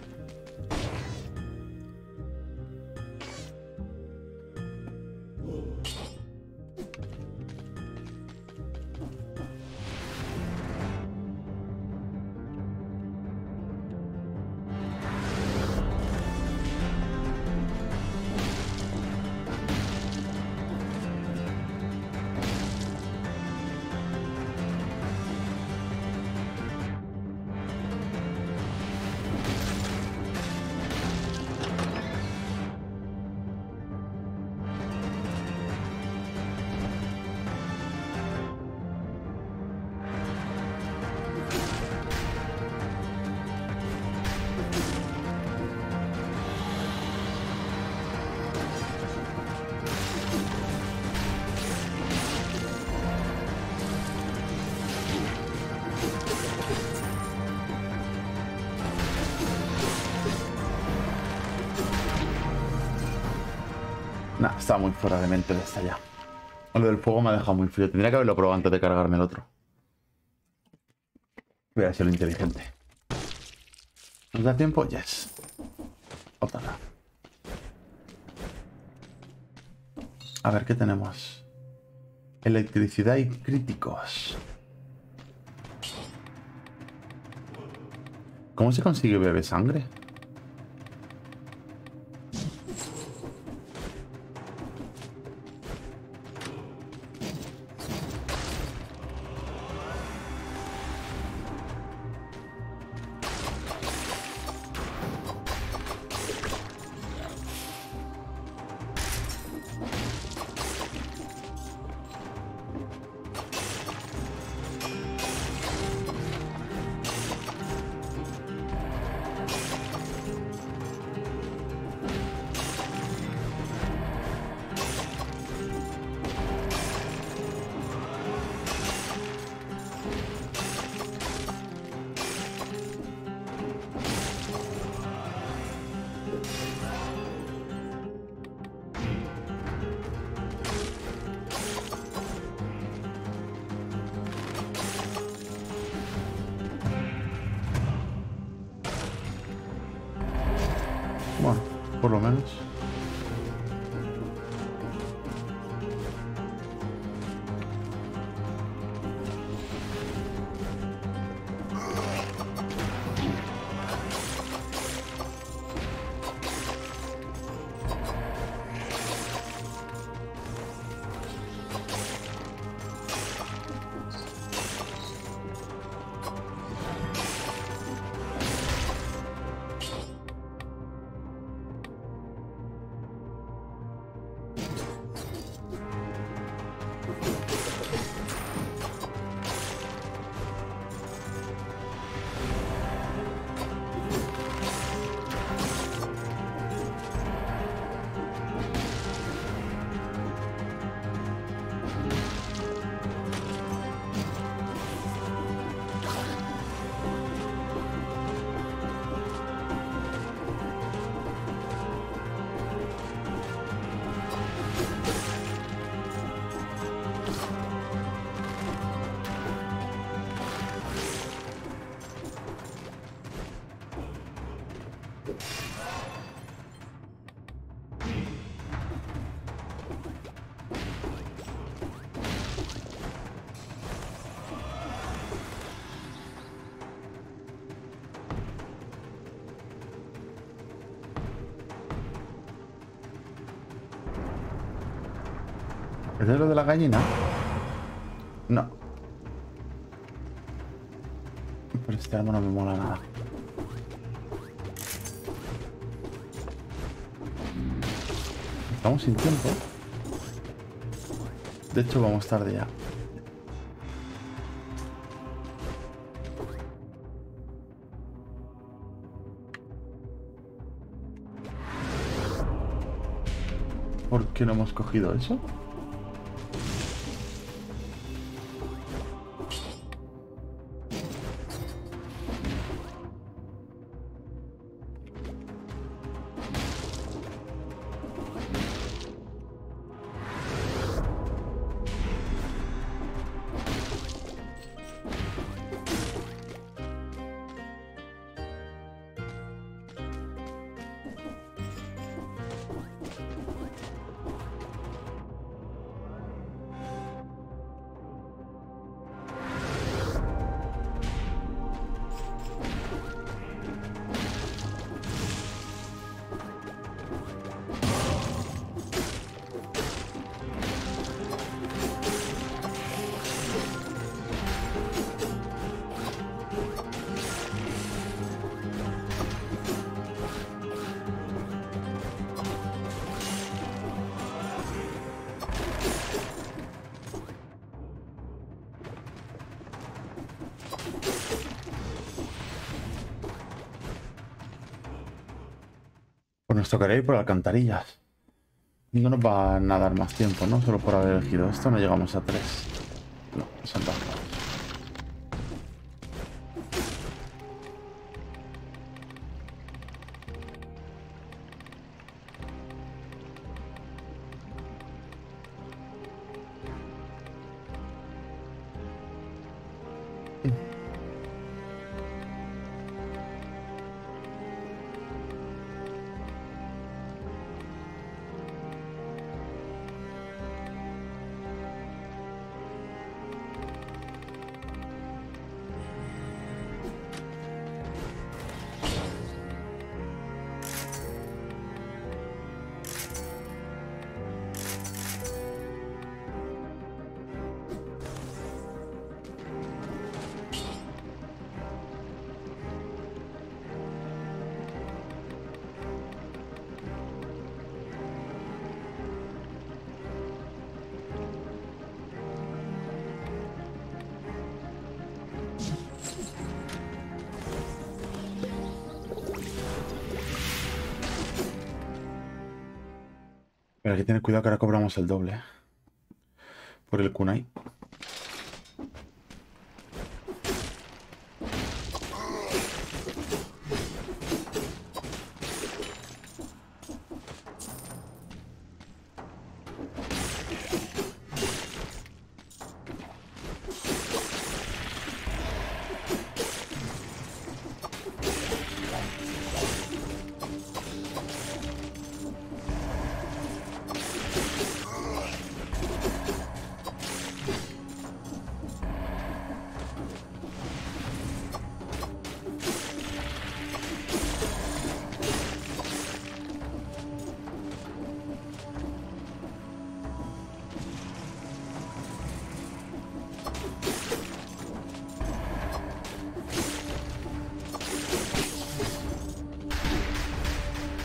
A: Nah, está muy fuera de mente de esta ya. Lo del fuego me ha dejado muy frío. Tendría que haberlo probado antes de cargarme el otro. Voy a ser lo inteligente. ¿Nos da tiempo? Yes. Otra. A ver, ¿qué tenemos? Electricidad y críticos. ¿Cómo se consigue bebé sangre? Bueno, por lo menos. ¿Es de lo de la gallina? No. Pero este arma no me mola nada. Estamos sin tiempo. De hecho, vamos tarde ya. ¿Por qué no hemos cogido eso? Pues nos tocaría ir por alcantarillas. No nos van a dar más tiempo, ¿no? Solo por haber elegido esto no llegamos a 3. No, son 2. Pero hay que tener cuidado que ahora cobramos el doble. Por el kunai.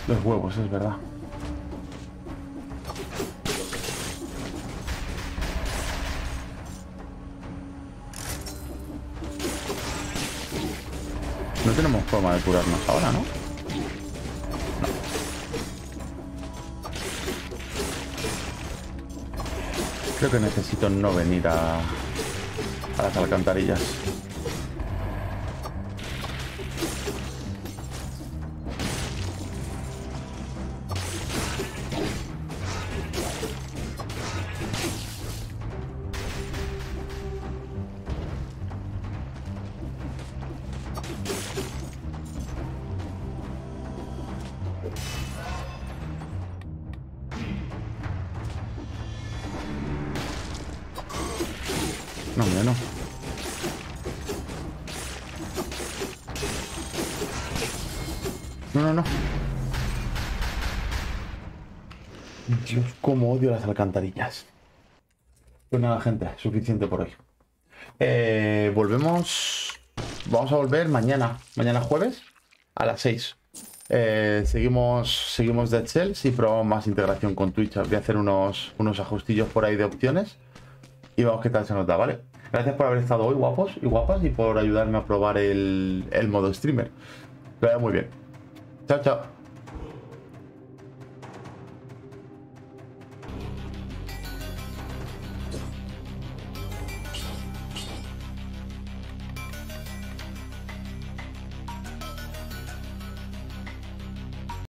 A: Los huevos, es verdad. No tenemos forma de curarnos ahora, ¿no? No. Creo que necesito no venir a las alcantarillas. No, hombre, no. No, no, no. Dios, cómo odio las alcantarillas. Pues nada, gente, suficiente por hoy. Volvemos. Vamos a volver mañana. Mañana jueves a las 6. Seguimos Dead Cells y probamos más integración con Twitch. Voy a hacer unos ajustillos por ahí de opciones. Y vamos qué tal se nos da, ¿vale? Gracias por haber estado hoy, guapos y guapas, y por ayudarme a probar el modo streamer. Que vaya muy bien. Chao, chao.